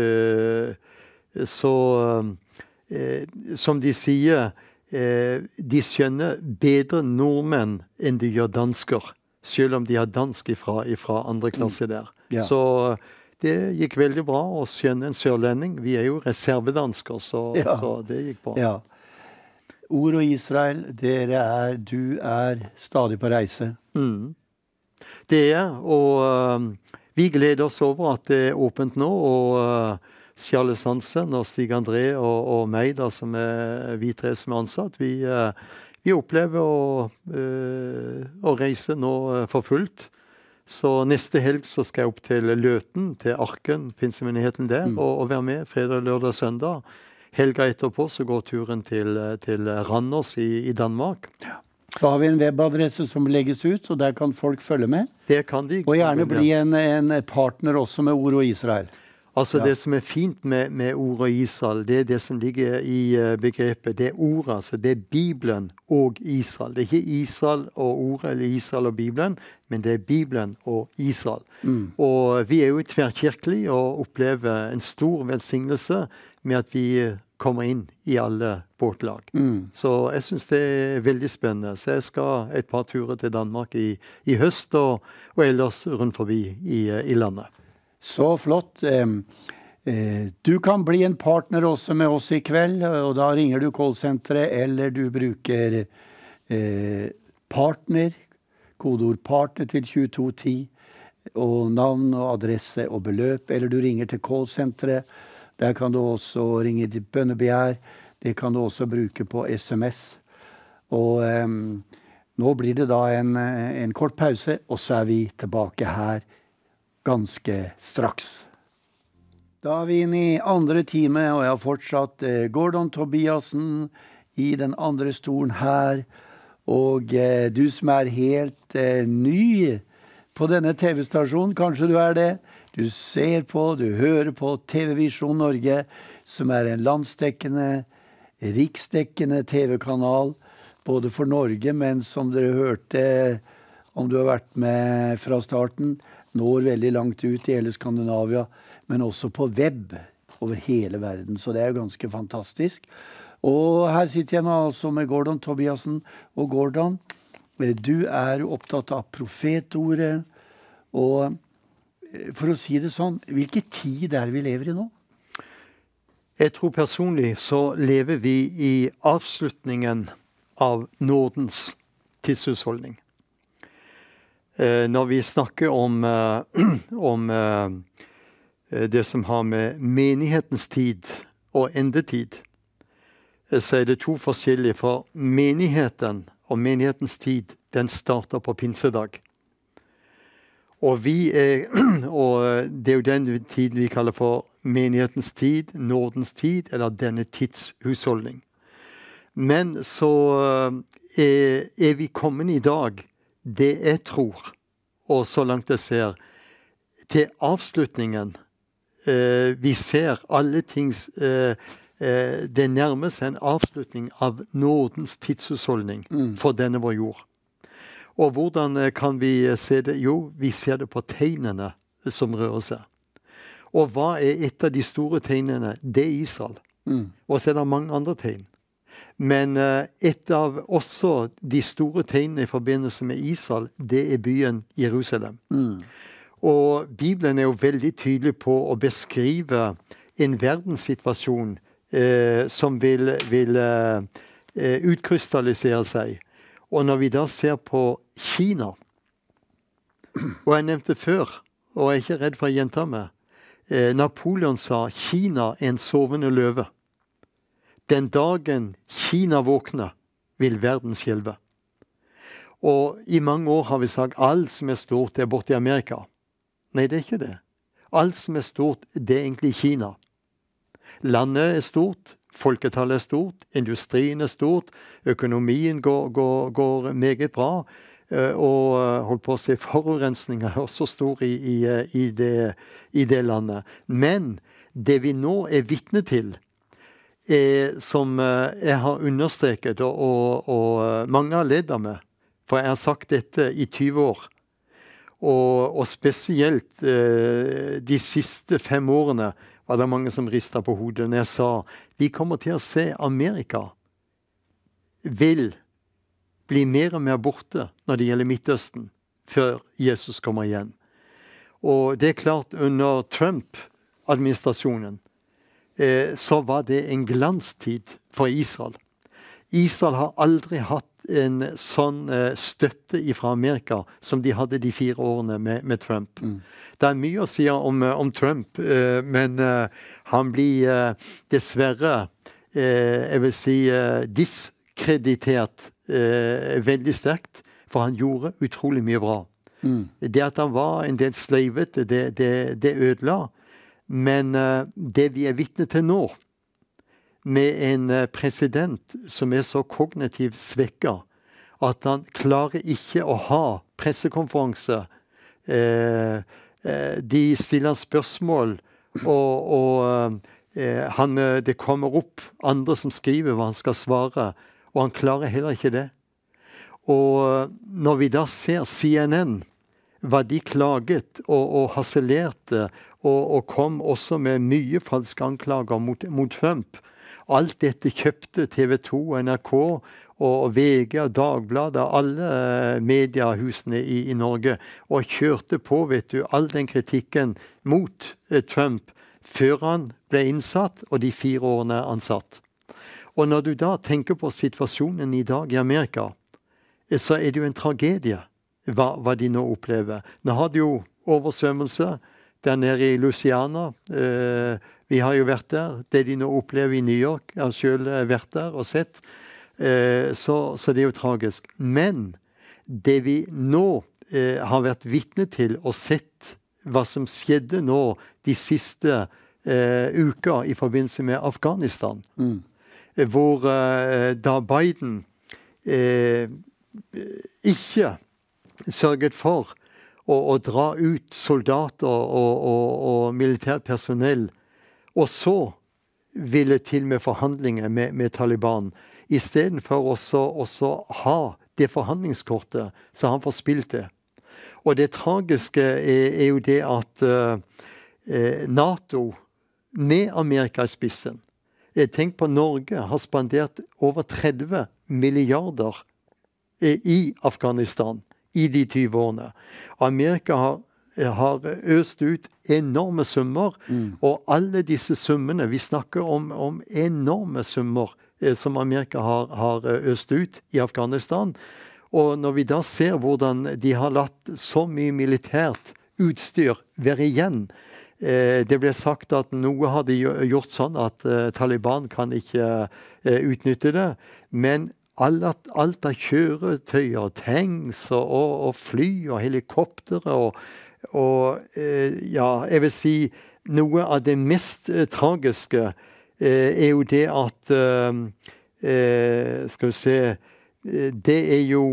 Så som de sier, de skjønner bedre nordmenn enn de gjør dansker, selv om de har dansk fra andre klasse der. Ja. Så det gikk veldig bra å skjønne en sørlending. Vi jo reservedansker, så det gikk bra. Ja.
Ord og Israel, du stadig på reise.
Det og vi gleder oss over at det åpent nå, og Charles Hansen og Stig André og meg, da, som vi tre som ansatt, vi opplever å reise nå for fullt. Så neste helg så skal jeg opp til Løten, til Arken, pinsemenigheten der, og være med fredag, lørdag, søndag. Helga etterpå så går turen til Randers i Danmark. Ja.
Da har vi en webadresse som legges ut, så der kan folk følge med.
Det kan de.
Og gjerne bli en partner også med Ord og Israel.
Altså Det som fint med Ord og Israel, det det som ligger i begrepet. Det ordet, altså det Bibelen og Israel. Det ikke Israel og ordet, eller Israel og Bibelen, men det Bibelen og Israel. Og vi jo tverrkirkelig og opplever en stor velsignelse med at vi kommer inn i alle båtlag. Så jeg synes det veldig spennende. Så jeg skal et par turer til Danmark i høst, og ellers rundt forbi i landet.
Så flott. Du kan bli en partner også med oss i kveld, og da ringer du callsenteret, eller du bruker partner, kodeord partner til 2210, og navn og adresse og beløp, eller du ringer til callsenteret. Der kan du også ringe til bønnebegjær. Det kan du også bruke på SMS. Og nå blir det da en kort pause, og så vi tilbake her ganske straks. Da vi inne i andre time, og jeg har fortsatt Gordon Tobiasen i den andre stolen her. Og du som helt ny på denne TV-stasjonen, kanskje du det. Du ser på, du hører på TV-Visjon Norge, som en landsdekkende, riksdekkende TV-kanal, både for Norge, men som dere hørte, om du har vært med fra starten, når veldig langt ut i hele Skandinavia, men også på web over hele verden. Så det jo ganske fantastisk. Og her sitter jeg nå altså med Gordon Tobiasen. Og Gordon, du jo opptatt av profetordet. Og for å si det sånn, hvilken tid vi lever i nå?
Jeg tror personlig så lever vi i avslutningen av nådens tidshusholdning. Når vi snakker om det som har med menighetens tid og endetid, så det to forskjellige. For menigheten og menighetens tid, den starter på pinsedag. Og det jo den tiden vi kaller for menighetens tid, nådens tid, eller denne tidshusholdning. Men så vi kommet i dag, det jeg tror, og så langt jeg ser, til avslutningen. Vi ser alle ting, det nærmer seg en avslutning av nådens tidshusholdning for denne vår jord. Og hvordan kan vi se det? Jo, vi ser det på tegnene som rører seg. Og hva et av de store tegnene? Det Israel. Og så det mange andre tegn. Men et av også de store tegnene i forbindelse med Israel, det byen Jerusalem. Og Bibelen jo veldig tydelig på å beskrive en verdenssituasjon som vil utkrystallisere seg. Og når vi da ser på Kina, og jeg nevnte før, og jeg ikke redd for å gjenta meg, Napoleon sa Kina en sovende løve. Den dagen Kina våkner, vil verden skjelve. Og i mange år har vi sagt alt som stort borte i Amerika. Nei, det ikke det. Alt som stort, det egentlig Kina. Landet stort, folketallet stort, industrien stort, økonomien går meget bra, og holdt på å si forurensninger også stor i det landet. Men det vi nå vitne til, som jeg har understreket, og mange har ledd av meg, for jeg har sagt dette i 20 år, og spesielt de siste 5 årene var det mange som ristet på hodet når jeg sa vi kommer til å se Amerika vil bli mer og mer borte når det gjelder Midtøsten før Jesus kommer igjen. Og det klart under Trump-administrasjonen så var det en glanstid for Israel. Israel har aldri hatt en sånn støtte fra Amerika som de hadde de 4 årene med Trump. Det mye å si om Trump, men han blir dessverre, jeg vil si, diskreditert veldig sterkt, for han gjorde utrolig mye bra. Det at han var en del slavete, det ødela. Men det vi vitne til nå, med en president som så kognitivt svekket, at han klarer ikke å ha pressekonferanse. De stiller spørsmål, og det kommer opp andre som skriver hva han skal svare, og han klarer heller ikke det. Og når vi da ser CNN, hva de klaget og harselerte, og kom også med mye falske anklager mot Trump. Alt dette kjøpte TV 2, NRK og VG og Dagbladet, alle mediehusene i Norge, og kjørte på, vet du, all den kritikken mot Trump før han ble innsatt, og de 4 årene han satt. Og når du da tenker på situasjonen i dag i Amerika, så er det jo en tragedie hva de nå opplever. Nå har de jo oversvømmelse der nede i Louisiana. Vi har jo vært der. Det de nå opplever i New York, jeg har selv vært der og sett. Så det er jo tragisk. Men det vi nå har vært vitne til og sett hva som skjedde nå de siste uker i forbindelse med Afghanistan, hvor da Biden ikke sørget for å dra ut soldater og militært personell, og så ville til med forhandlinger med Taliban, i stedet for også ha det forhandlingskortet, så han får spilt det. Og det tragiske er jo det at NATO, med Amerika i spissen, tenk på Norge, har spandert over 30 milliarder i Afghanistan i de 20 årene. Amerika har øst ut enorme summer, og alle disse summene, vi snakker om enorme summer som Amerika har øst ut i Afghanistan. Og når vi da ser hvordan de har latt så mye militært utstyr være igjen, det ble sagt at noe hadde gjort sånn at Taliban kan ikke utnytte det, men alt av kjøretøyer, tanks og fly og helikoptere og jeg vil si noe av det mest tragiske er jo det at skal vi se, det er jo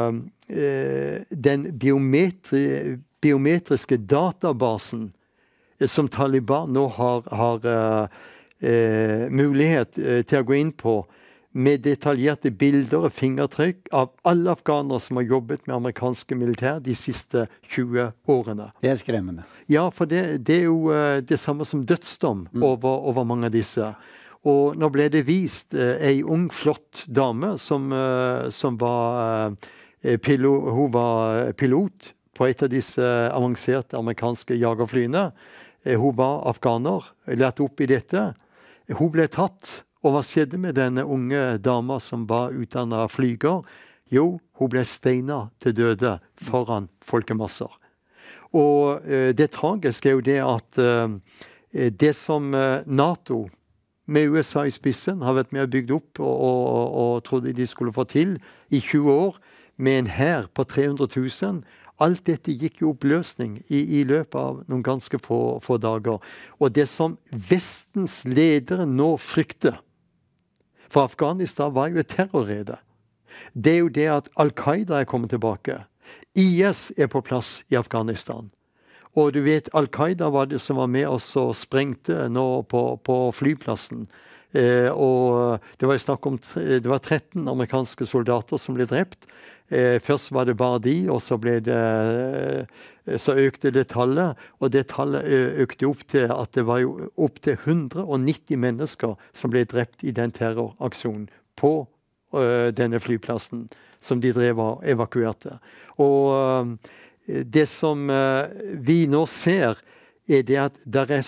den biometriske databasen som Taliban nå har mulighet til å gå inn på, med detaljerte bilder og fingertrykk av alle afghanere som har jobbet med amerikanske militær de siste 20 årene.
Det er skremmende. Ja,
for det er jo det samme som dødsdom over mange av disse. Og nå ble det vist en ung, flott dame som var hun var pilot på et av disse avanserte amerikanske jagerflyene. Hun var afghaner, lærte opp i dette. Hun ble tatt. Og hva skjedde med denne unge dama som var utdannet flyger? Jo, hun ble steinet til døde foran folkemasser. Og det tragiske er jo det at det som NATO, med USA i spissen, har vært med og bygd opp og trodde de skulle få til i 20 år, med en hær på 300 000, alt dette gikk jo oppløsning i løpet av noen ganske få dager. Og det som Vestens ledere nå frykter, for Afghanistan var jo et terrorrede. Det er jo det at Al-Qaida er kommet tilbake. IS er på plass i Afghanistan. Og du vet, Al-Qaida var det som var med oss og sprengte nå på flyplassen. Og det var snakk om, det var 13 amerikanske soldater som ble drept. Først var det bare de, og så så økte det tallet, og det tallet økte opp til at det var jo opp til 190 mennesker som ble drept i den terroraksjonen på denne flyplassen som de drev og evakuerte. Og det som vi nå ser er det at det er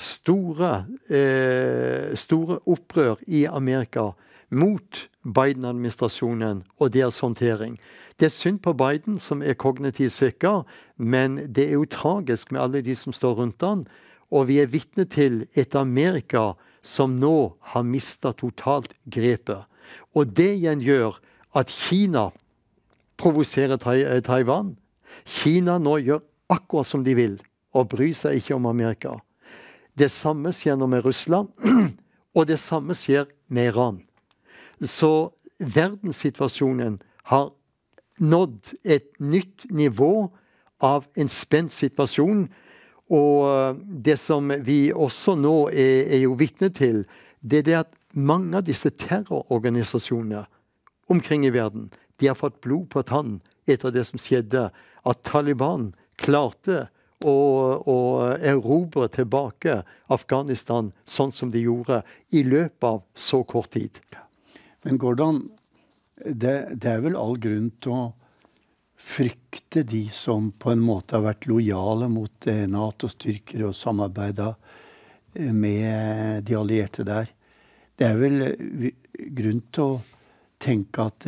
store opprør i Amerika mot Biden-administrasjonen og deres håndtering. Det er synd på Biden, som er kognitivt sikker, men det er jo tragisk med alle de som står rundt han, og vi er vitne til et Amerika som nå har mistet totalt grepet. Og det igjen gjør at Kina provoserer Taiwan. Kina nå gjør akkurat som de vil, og bryr seg ikke om Amerika. Det samme skjer nå med Russland, og det samme skjer med Iran. Så verdenssituasjonen har nådd et nytt nivå av en spent situasjon. Og det som vi også nå er jo vitne til, det er det at mange av disse terrororganisasjonene omkring i verden, de har fått blod på tann etter det som skjedde, at Taliban klarte å erobre tilbake Afghanistan sånn som de gjorde i løpet av så kort tid.
Men Gordon, det er vel all grunn til å frykte de som på en måte har vært lojale mot NATO-styrker og samarbeidet med de allierte der. Det er vel grunn til å tenke at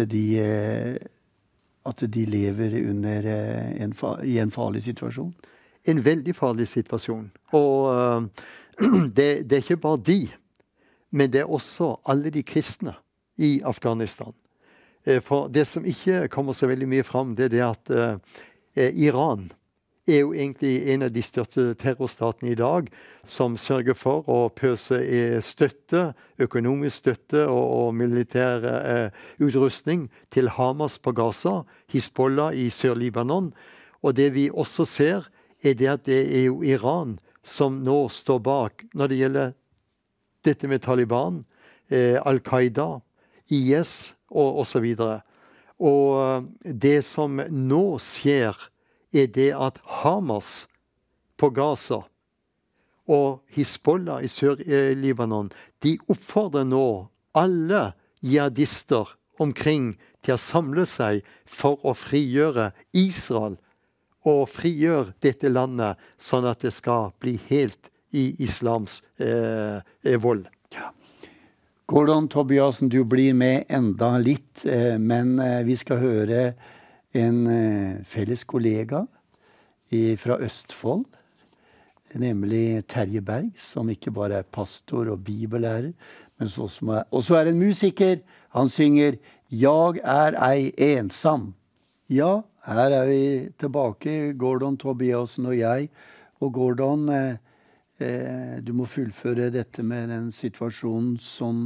de lever i en farlig situasjon.
En veldig farlig situasjon. Og det er ikke bare de, men det er også alle de kristne i Afghanistan. For det som ikke kommer så veldig mye fram, det er det at Iran er jo egentlig en av de største terrorstatene i dag, som sørger for å pøse støtte, økonomisk støtte og militær utrustning til Hamas på Gaza, Hizbollah i Sør-Libanon. Og det vi også ser, er det at det er jo Iran som nå står bak når det gjelder dette med Taliban, Al-Qaida, IS og så videre. Og det som nå skjer, er det at Hamas på Gaza og Hizbollah i Sør-Libanon, de oppfordrer nå alle jihadister omkring til å samle seg for å frigjøre Israel og frigjøre dette landet, sånn at det skal bli helt i islams vold.
Ja. Gordon Tobiassen, du blir med enda litt, men vi skal høre en felles kollega fra Østfold, nemlig Terje Berg, som ikke bare er pastor og bibellærer, men også er en musiker. Han synger «Jag er ei ensam». Ja, her er vi tilbake, Gordon Tobiassen og jeg. Og Gordon, du må fullføre dette med den situasjonen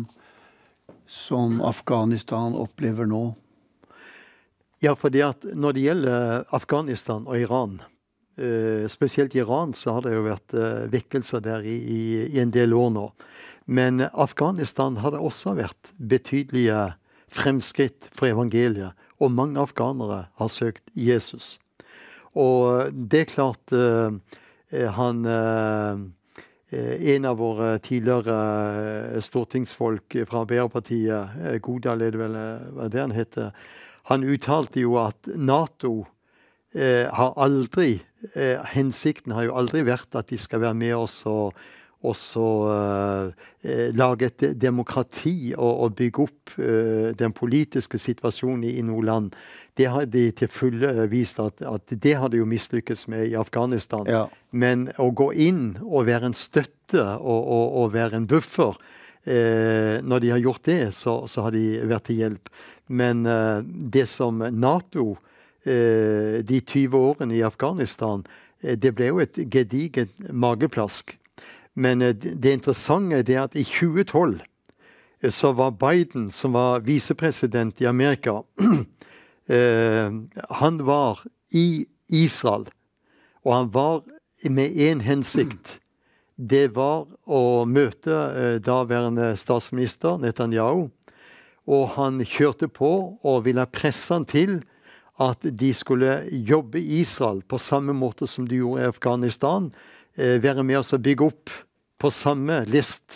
som Afghanistan opplever nå.
Ja, fordi at når det gjelder Afghanistan og Iran, spesielt Iran, så har det jo vært vekkelser der i en del år nå. Men Afghanistan har det også vært betydelige fremskritt for evangeliet, og mange afghanere har søkt Jesus. Og det er klart, en av våre tidligere stortingsfolk fra Arbeiderpartiet, Godal er det vel, hva det han heter, han uttalte jo at NATO har aldri, hensikten har jo aldri vært at de skal være med oss og så lage et demokrati og bygge opp den politiske situasjonen i noe land. Det har de til fulle vist at det har de jo mislykkes med i Afghanistan. Ja. Men å gå inn og være en støtte og være en buffer, når de har gjort det, så har de vært til hjelp. Men det som NATO, de 20 årene i Afghanistan, det ble jo et gediget mageplask. Men det interessante er at i 2012 så var Biden, som var visepresident i Amerika, han var i Israel, og han var med en hensikt. Det var å møte daværende statsminister Netanyahu, og han kjørte på og ville presse han til at de skulle jobbe i Israel på samme måte som de gjorde i Afghanistan, være med oss å bygge opp på samme list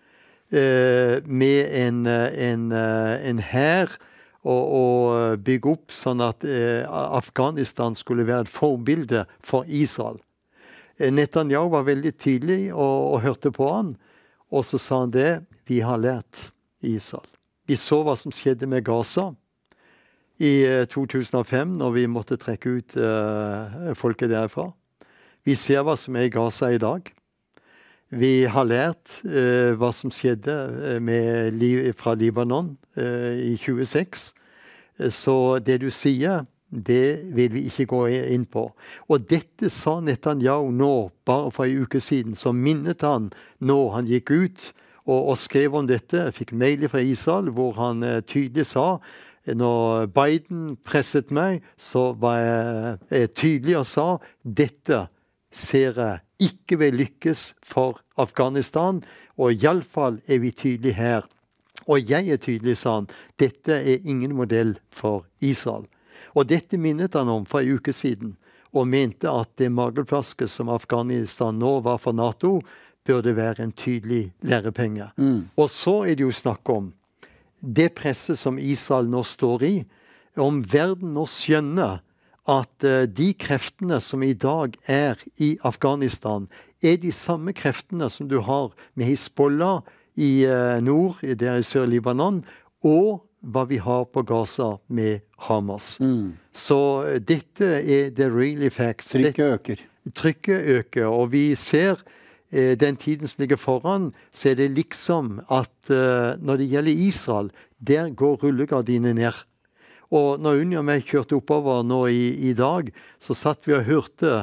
med en hær og bygge opp sånn at Afghanistan skulle være et forbilde for Israel. Netanyahu var veldig tydelig og hørte på han, og så sa han det, vi har lært Israel. Vi så hva som skjedde med Gaza i 2005, når vi måtte trekke ut folket derfra. Vi ser hva som er i Gaza i dag. Vi har lært hva som skjedde fra Libanon i 26. Så det du sier, det vil vi ikke gå inn på. Og dette sa Netanyahu nå, bare for en uke siden, så minnet han når han gikk ut og skrev om dette. Jeg fikk mail fra Israel, hvor han tydelig sa Når Biden presset meg, så var jeg tydelig og sa dette ser jeg ikke vil lykkes for Afghanistan, og i alle fall vi tydelige her. Og jeg tydelig, sa han, dette ingen modell for Israel. Og dette minnet han om for en uke siden, og mente at det magelplasket som Afghanistan nå var for NATO, burde være en tydelig lærepenge. Og så det jo snakk om det presset som Israel nå står i, om verden nå skjønner at de kreftene som i dag i Afghanistan, de samme kreftene som du har med Hezbollah i nord, der i Sør-Libanon, og hva vi har på Gaza med Hamas. Så dette the really facts.
Trykket øker.
Trykket øker, og vi ser den tiden som ligger foran, så det liksom at når det gjelder Israel, der går rullegardinene ned. Og når Unni og meg kjørte oppover nå i dag, så satt vi og hørte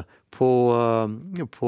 på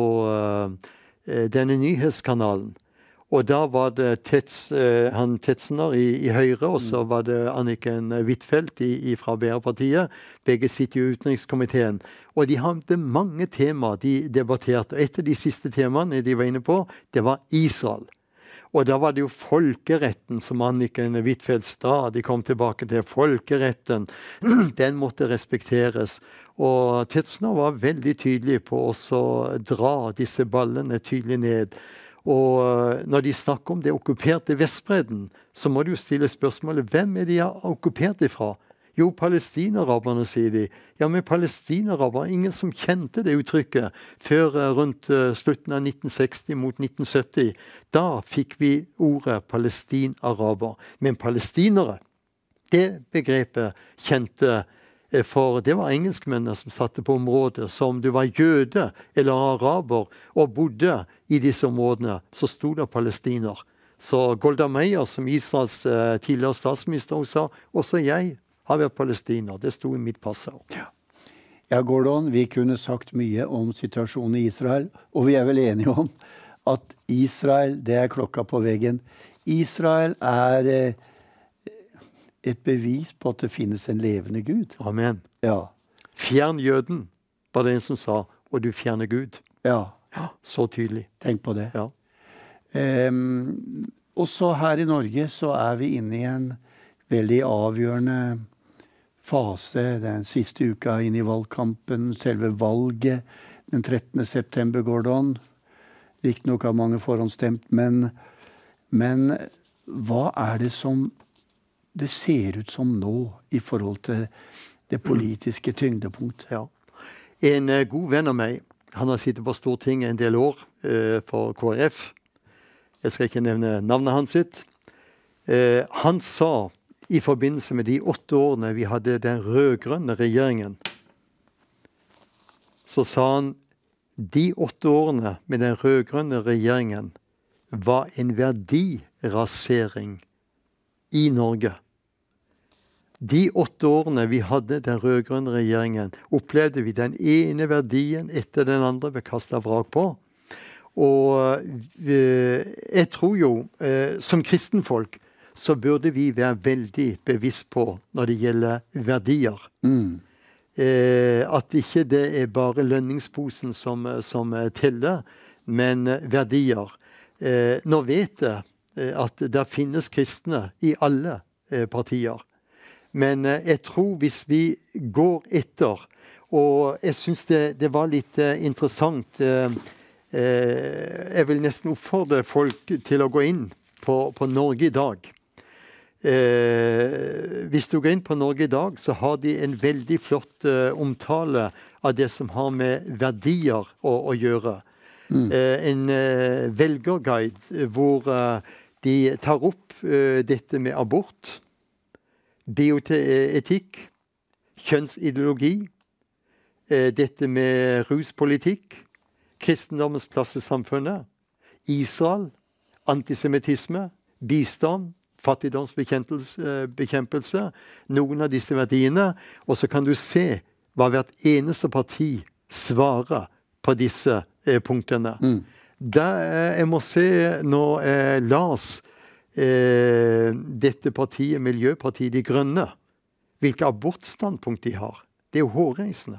denne nyhetskanalen. Og da var det Tetzner i Høyre, og så var det Anniken Huitfeldt fra Arbeiderpartiet. Begge sitter i utenrikskomiteen. Og de hadde mange temaer de debatterte. Et av de siste temaene de var inne på, det var Israel. Og da var det jo folkeretten som Anniken Huitfeldt stadig kom tilbake til. Folkeretten, den måtte respekteres. Og Tetzner var veldig tydelig på å dra disse ballene tydelig ned. Og når de snakker om det okkuperte Vestbredden, så må de jo stille spørsmålet, hvem de har okkupert ifra? Jo, palestinaraberne, sier de. Ja, men palestinaraber, ingen som kjente det uttrykket før rundt slutten av 1960 mot 1970. Da fikk vi ordet palestinaraber. Men palestinere, det begrepet kjente, for det var engelskmennene som satte på området. Så om du var jøde eller araber og bodde i disse områdene, så stod det palestiner. Så Golda Meir, som Israels tidligere statsminister, sa, også jeg har vært palestiner. Det stod i mitt pass.
Ja, Gordon, vi kunne sagt mye om situasjonen i Israel, og vi vel enige om at Israel, det klokka på veggen. Israel et bevis på at det finnes en levende Gud.
Amen.
Ja.
Fjern jøden, var det en som sa, og du fjerner Gud.
Ja.
Så tydelig.
Tenk på det.
Ja.
Også her i Norge så vi inne i en veldig avgjørende fase. Den siste uka inn i valgkampen, selve valget, den 13. september, Gordon. Riktignok har mange forhåndsstemt, men hva det som det ser ut som nå i forhold til det politiske tyngdepunkt?
Ja. En god venn av meg, han har sittet på Stortinget en del år for KrF. Jeg skal ikke nevne navnet hans sitt. Han sa i forbindelse med de 8 årene vi hadde den rødgrønne regjeringen, så sa han de 8 årene med den rødgrønne regjeringen var en verdirasering i Norge. De 8 årene vi hadde den rødgrønne regjeringen, opplevde vi den ene verdien etter den andre ble kastet vrak på. Og jeg tror jo, som kristenfolk, så burde vi være veldig bevisst på når det gjelder verdier. At ikke det bare lønningsposen som teller, men verdier. Nå vet jeg at det finnes kristne i alle partier. Men jeg tror hvis vi går etter, og jeg synes det var litt interessant, jeg vil nesten oppfordre folk til å gå inn på Norge i dag. Hvis du går inn på Norge i dag, så har de en veldig flott omtale av det som har med verdier å gjøre. En velgerguide hvor de tar opp dette med abort, bioetikk, kjønnsideologi, dette med ruspolitikk, kristendommens plass i samfunnet, Israel, antisemittisme, bistand, fattigdomsbekjempelse, noen av disse verdiene, og så kan du se hva hvert eneste parti svarer på disse punktene. Jeg må se når jeg las dette partiet, Miljøpartiet De Grønne, hvilke abortstandpunkt de har. Det er jo hårreisende.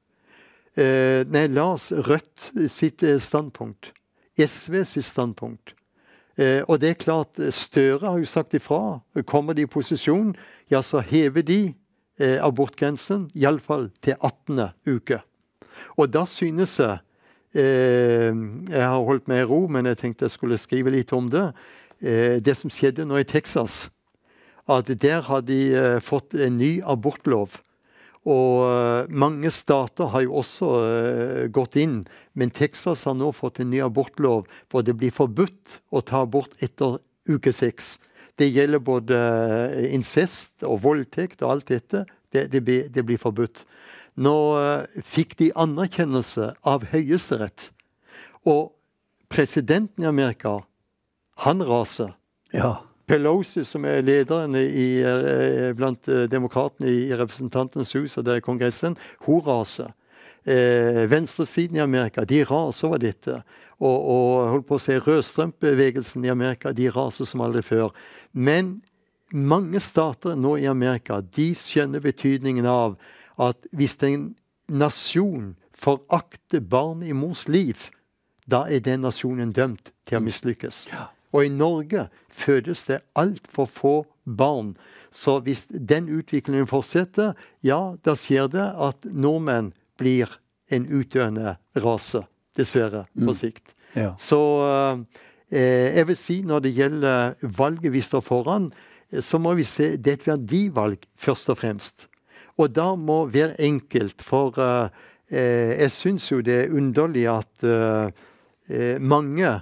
Lars Rødt sitt standpunkt. SV sitt standpunkt. Og det er klart, Støre har jo sagt ifra. Kommer de i posisjon, ja, så hever de abortgrensen, i alle fall til 18. uke. Og da synes jeg har holdt meg i ro, men jeg tenkte jeg skulle skrive litt om det. Det som skjedde nå i Texas, at der har de fått en ny abortlov. Og mange stater har jo også gått inn, men Texas har nå fått en ny abortlov hvor det blir forbudt å ta abort etter uke 6. Det gjelder både incest og voldtekt og alt dette. Det blir forbudt. Nå fikk de anerkjennelse av Høyesterett. Og presidenten i Amerika, han raser.
Ja.
Pelosi, som er lederen blant demokratene i Representantenes hus og der i Kongressen, hun raser. Venstresiden i Amerika, de raser over dette. Og holdt på å si rødstrømpebevegelsen i Amerika, de raser som aldri før. Men mange stater nå i Amerika, de skjønner betydningen av at hvis en nasjon forakter barn i mors liv, da er den nasjonen dømt til å mislykkes. Ja. Og i Norge fødes det alt for få barn. Så hvis den utviklingen fortsetter, ja, da skjer det at nordmenn blir en utdøende rase, dessverre, på sikt.
Ja.
Så jeg vil si, når det gjelder valget vi står foran, så må vi se, det er et verdivalg først og fremst. Og da må hver enkelt, for jeg synes jo det er underlig at mange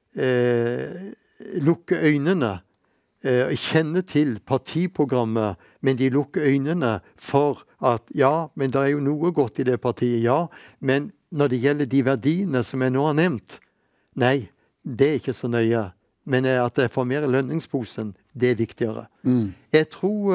lukker øynene, kjenner til partiprogrammet, men de lukker øynene for at ja, men det er jo noe godt i det partiet, ja, men når det gjelder de verdiene som jeg nå har nevnt, nei, det er ikke så nøye. Men at jeg får mer i lønningsposen, det er viktigere. Jeg tror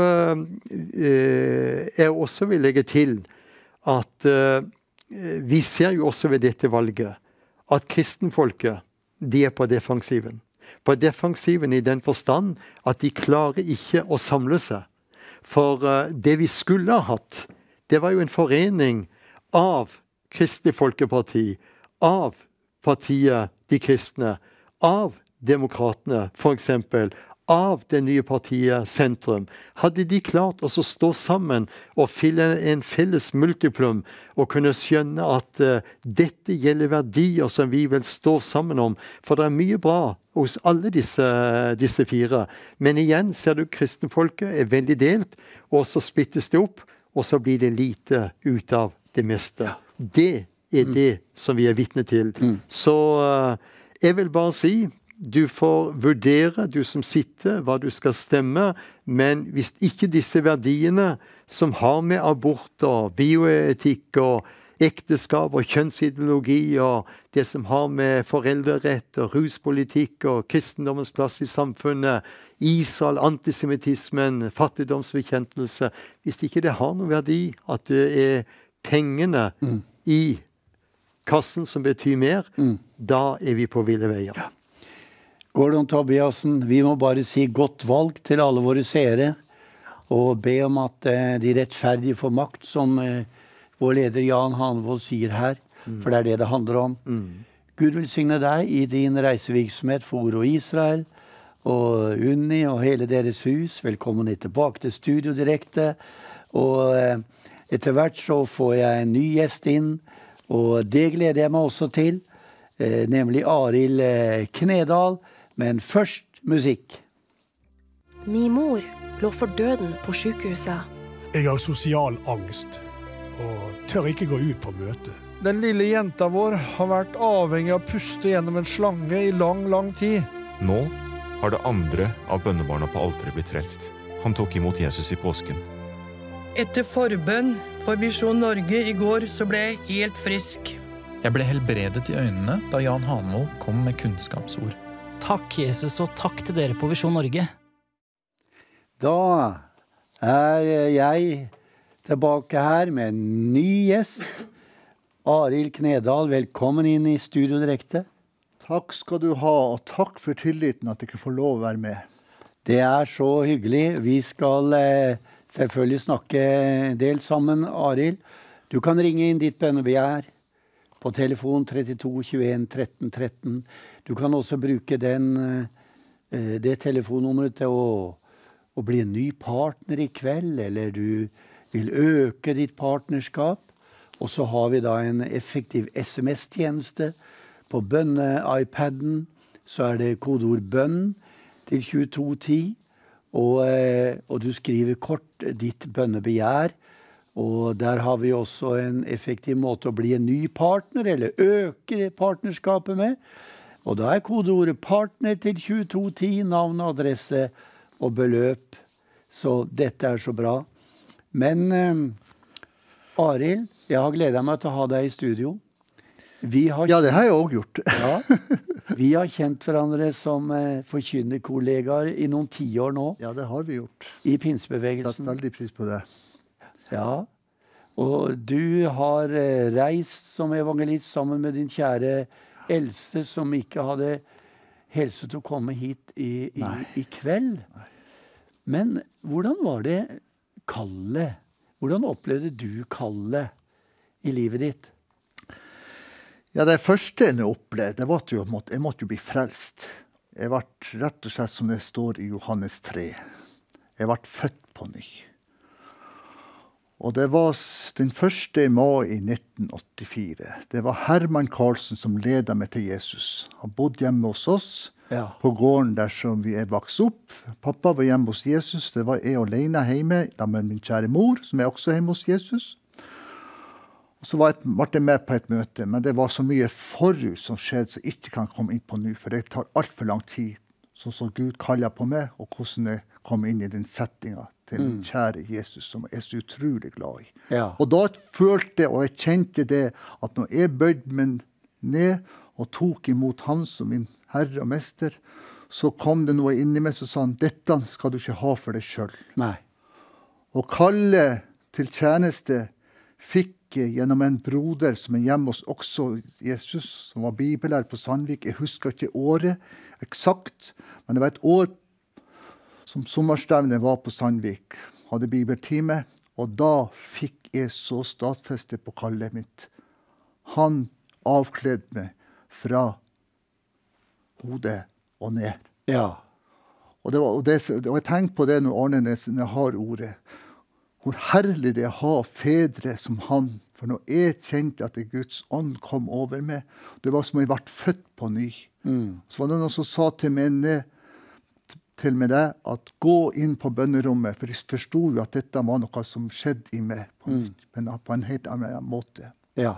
jeg også vil legge til at vi ser jo også ved dette valget at kristenfolket, de er på defensiven. På defensiven i den forstand at de klarer ikke å samle seg. For det vi skulle ha hatt, det var jo en forening av Kristelig Folkeparti, av partiet De Kristne, av Demokratene, for eksempel, av det nye partiet Sentrum. Hadde de klart å stå sammen og fylle en felles multiplum og kunne skjønne at dette gjelder verdier som vi vil stå sammen om, for det er mye bra hos alle disse fire. Men igjen ser du kristenfolket er veldig delt, og så splittes det opp, og så blir det lite ut av det meste. Det er det som vi er vitne til. Så jeg vil bare si, du får vurdere, du som sitter, hva du skal stemme, men hvis ikke disse verdiene som har med abort og bioetikk og ekteskap og kjønnsideologi og det som har med foreldrerett og ruspolitikk og kristendommens plass i samfunnet, Israel, antisemittismen, fattigdomsbekjentelse, hvis ikke det har noen verdi, at det er pengene i kassen som betyr mer, da er vi på ville veier.
Ja. Gordon Tobiassen, vi må bare si godt valg til alle våre seere, og be om at de rettferdige får makt, som vår leder Jan Hanvold sier her, for det er det handler om. Gud velsigne deg i din reisevirksomhet for Ord og Israel, og Unni og hele deres hus. Velkommen tilbake til studio direkte, og etter hvert så får jeg en ny gjest inn, og det gleder jeg meg også til, nemlig Arild Knedal. Men først musikk.
Min mor lå for døden på sykehuset.
Jeg har sosial angst, og tør ikke gå ut på møte. Den lille jenta vår har vært avhengig av å puste gjennom en slange i lang, lang tid.
Nå har det andre av bønnebarna på alteret blitt frelst. Han tok imot Jesus i påsken.
Etter forbønn for Visjon Norge i går så ble jeg helt frisk.
Jeg ble helbredet i øynene da Jan Hanvold kom med kunnskapsord.
Takk, Jesus, og takk til dere på Visjon Norge.
Da er jeg tilbake her med en ny gjest. Arild Knedal, velkommen inn i studio direkte.
Takk skal du ha, og takk for tilliten at jeg ikke får lov å være med.
Det er så hyggelig. Vi skal selvfølgelig snakke en del sammen, Arild. Du kan ringe inn ditt bønnebegjær på telefon 32 21 13 13. Du kan også bruke det telefonnummeret til å bli en ny partner i kveld, eller du vil øke ditt partnerskap. Og så har vi da en effektiv SMS-tjeneste. På bønne-iPaden så det kodeord bønn til 2210. Og du skriver kort ditt bønnebegjær. Og der har vi også en effektiv måte å bli en ny partner, eller øke partnerskapet med. Og da kodeordet partner til 2210, navn, adresse og beløp. Så dette så bra. Men Arild, jeg har gledet meg til å ha deg i studio.
Ja, det har jeg også gjort.
Ja, vi har kjent hverandre som forkynnerkollegaer i noen 10 år nå.
Ja, det har vi gjort.
I pinsebevegelsen.
Satt veldig pris på det.
Ja, og du har reist som evangelist sammen med din kjære Else, som ikke hadde helse til å komme hit i kveld.
Nei.
Men hvordan var det kallet? Hvordan opplevde du kallet i livet ditt?
Ja, det første jeg opplevde, det var at jeg måtte bli frelst. Jeg ble rett og slett som det står i Johannes 3. Jeg ble født på ny. Og det var den 1. mai i 1984. Det var Herman Karlsen som ledet meg til Jesus. Han bodde hjemme hos oss, på gården der som vi vokst opp. Pappa var hjemme hos Jesus. Det var jeg alene hjemme, da med min kjære mor, som også hjemme hos Jesus. Og så ble jeg med på et møte, men det var så mye forut som skjedde, så jeg ikke kan komme inn på nå, for det tar alt for lang tid. Så Gud kaller på meg, og hvordan jeg kom inn i den settingen til min kjære Jesus, som jeg så utrolig glad i.
Ja.
Og da følte jeg, og jeg kjente det, at når jeg bøyde meg ned og tok imot han som min herre og mester, så kom det noe inni meg som sa han, dette skal du ikke ha for deg selv.
Nei.
Og kallet til tjeneste fikk jeg gjennom en broder som hjemme hos også Jesus, som var bibellærer på Sandvik. Jeg husker ikke året eksakt, men det var et år som sommerstevnet var på Sandvik, hadde bibeltime, og da fikk jeg så stadfestet på kallet mitt. Han avkledde meg fra hodet og ned.
Ja.
Og jeg tenker på det når Arne Nesen har ordet. Hvor herlig det å ha fedre som han. For når jeg kjente at Guds ånd kom over meg, det var som om jeg ble født på ny. Så var det noen som sa til meg det, at gå inn på bønnerommet, for jeg forstod jo at dette var noe som skjedde i meg på en helt annen måte.
Ja.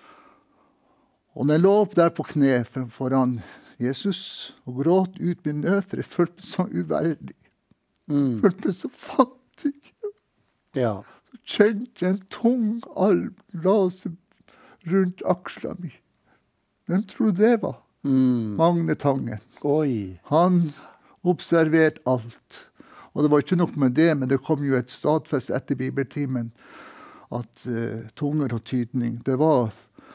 Og når jeg lå opp der på kne foran Jesus og gråt ut min nød, for jeg følte meg så uverdig. Jeg følte meg så fattig.
Ja.
Så kjente en tung arm la seg rundt aksla mi. Hvem tror du det var? Magne Tangen.
Oi.
Han observerte alt. Og det var ikke nok med det, men det kom jo et stadfest etter bibeltimen at tunger og tydning, det var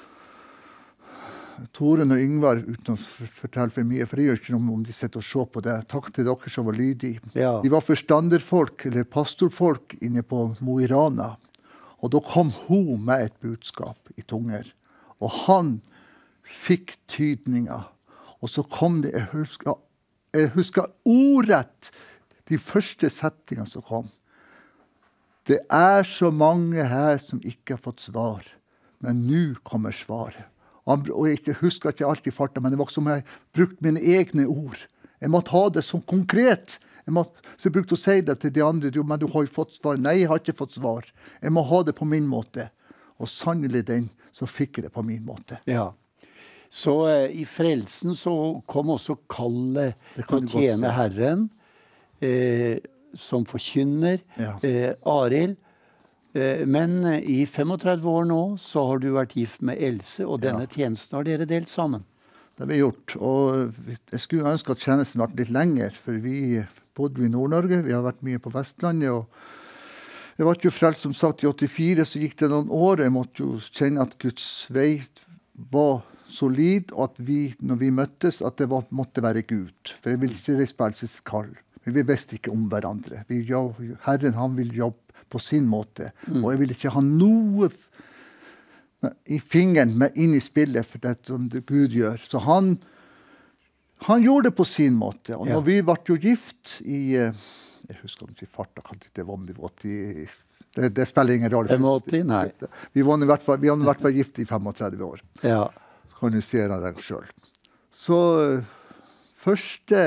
Toren og Yngvar, uten å fortelle for mye, for det gjør ikke noe om de sitter og ser på det. Takk til dere som var lydige.
Ja.
De var forstanderfolk, eller pastorfolk, inne på Mo i Rana. Og da kom hun med et budskap i tunger. Og han fikk tydninger. Og så kom det, jeg husker ordrett de første settingene som kom. Det så mange her som ikke har fått svar, men nå kommer svaret. Og jeg husker ikke alt i farten, men det var som jeg brukte mine egne ord. Jeg måtte ha det som konkret. Så jeg brukte å si det til de andre, men du har jo fått svar. Nei, jeg har ikke fått svar. Jeg må ha det på min måte. Og sannelig så fikk jeg det på min måte.
Ja. Så i frelsen så kom også kallet til å tjene Herren, som forkynner, Arild. Men i 35 år nå så har du vært gift med Else, og denne tjenesten har dere delt sammen.
Det har vi gjort, og jeg skulle ønske at tjenesten var litt lenger, for vi bodde i Nord-Norge, vi har vært mye på Vestlandet, og jeg var jo frelst som sagt i 84, så gikk det noen år, jeg måtte jo kjenne at Guds vei var solid, og at vi, når vi møttes, at det måtte være Gud, for jeg ville ikke respelse sitt kall. Vi visste ikke om hverandre. Herren, han vil jobbe på sin måte. Og jeg vil ikke ha noe i fingeren med inn i spillet for det som Gud gjør. Så han gjorde det på sin måte. Og når vi ble jo gift i, jeg husker ikke i farta, kanskje det var 80, det spiller ingen rolle.
85, nei.
Vi har i hvert fall gift i 35 år.
Ja.
Så kan du se deg selv. Så første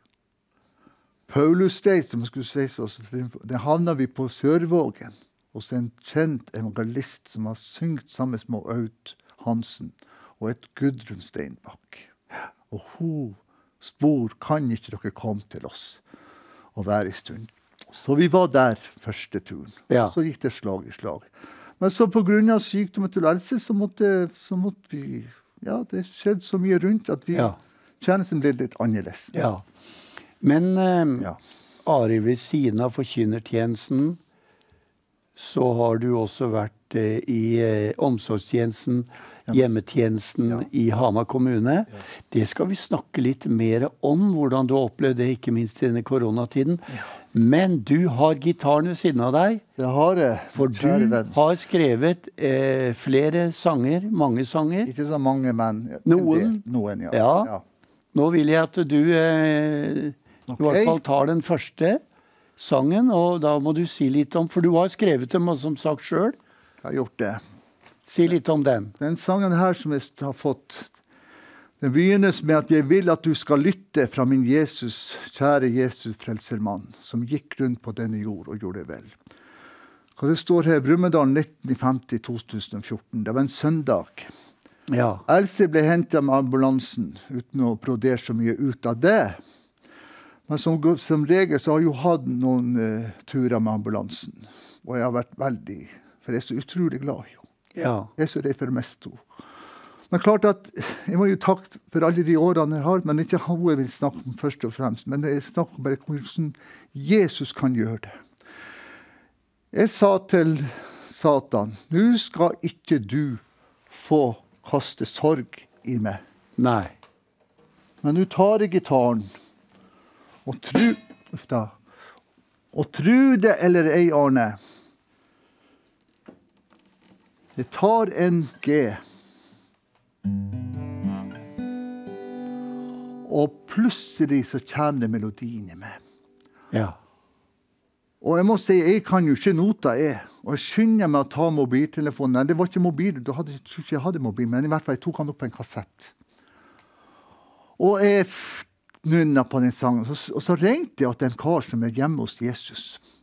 Paulus Day, som skulle si så, det havnet vi på Sørvågen, hos en kjent evangelist som har syngt sammen med Aud Hansen, og et Gudrun Steinbakk. Og hun spor, kan ikke dere komme til oss og være i stund? Så vi var der første turen. Så gikk det slag i slag. Men så på grunn av sykdom og tilelse, så måtte vi, det skjedde så mye rundt at tjenesten ble litt annerledes.
Ja. Men Ari, ved siden av forkynnertjenesten, så har du også vært i omsorgstjenesten, hjemmetjenesten i Hamar kommune. Det skal vi snakke litt mer om, hvordan du har opplevd det, ikke minst i denne koronatiden. Men du har gitaren ved siden av deg.
Det har jeg.
For du har skrevet flere sanger, mange sanger.
Ikke så mange, men
noen,
ja.
Nå vil jeg at du i hvert fall tar den første sangen, og da må du si litt om, for du har skrevet dem som sagt selv.
Jeg har gjort det.
Si litt om den.
Den sangen her som jeg har fått, den begynnes med at jeg vil at du skal lytte fra min Jesus, kjære Jesus frelsermann, som gikk rundt på denne jord og gjorde det vel. Og det står her, Brumunddal 1950-2014, det var en søndag.
Ja.
Else ble hentet med ambulansen, uten å brodere så mye ut av det. Men som regel så har jeg jo hatt noen turer med ambulansen. Og jeg har vært veldig, for jeg er så utrolig glad i henne.
Ja. Jeg
er så redd for mest henne. Men klart at jeg må jo takke for alle de årene jeg har, men ikke hva jeg vil snakke om først og fremst. Men jeg snakker bare om hvordan Jesus kan gjøre det. Jeg sa til Satan, nå skal ikke du få kaste sorg i meg.
Nei.
Men nå tar jeg gitaren, og tro det eller ei, Arne. Jeg tar en G. Og plutselig så kommer det melodien i meg.
Ja.
Og jeg må si, jeg kan jo ikke nota Og jeg skynder meg å ta mobiltelefonen. Nei, det var ikke mobil, jeg tror ikke jeg hadde mobil, men i hvert fall jeg tok han opp på en kassett. Og jeg nunna på den sangen, og så ringte jeg til en kar som er hjemme hos Jesus.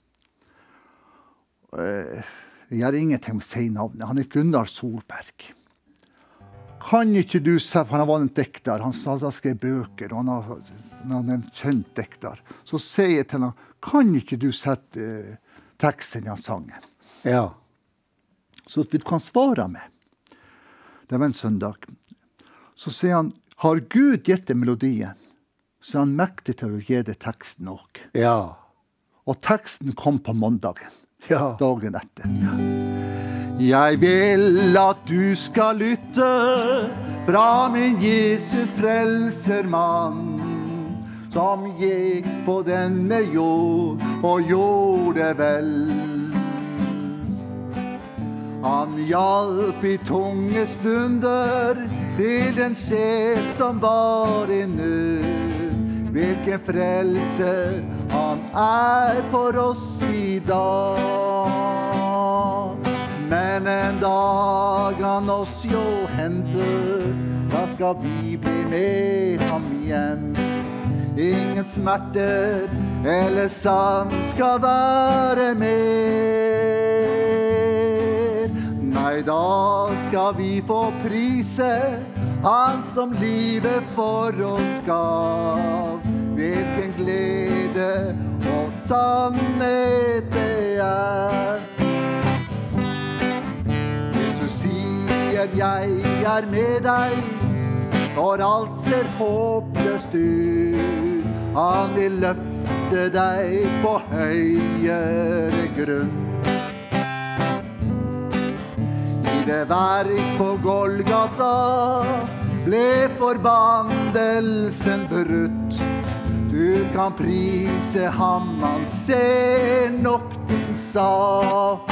Jeg gjør ingenting med å si navnet. Han er Gunnar Solberg. Kan ikke du se, for han var en dekter, han skrev bøker, og han er en kjent dekter. Så sier jeg til han, kan ikke du sette teksten i sangen?
Ja.
Så du kan svare meg. Det var en søndag. Så sier han, har Gud gitt deg melodien? Så han mektig til å gi det teksten også.
Ja.
Og teksten kom på mandagen.
Ja.
Dagen etter. Ja. Jeg vil at du skal lytte fra min Jesu frelsermann, som gikk på denne jord og gjorde vel. Han hjalp i tunge stunder til den sjel som var i nød. Hvilken frelser han er for oss i dag. Men en dag han oss jo henter, da skal vi bli med ham hjem. Ingen smerter eller savn skal være mer. Nei, da skal vi få prise han som livet for oss gav. Hvilken glede og sannhet det er. Jesus sier jeg er med deg når alt ser håpløst ut. Han vil løfte deg på høyere grunn. I det verk på Golgata ble forbannelsen brutt. Du Du kan prise ham, han ser nok din sak.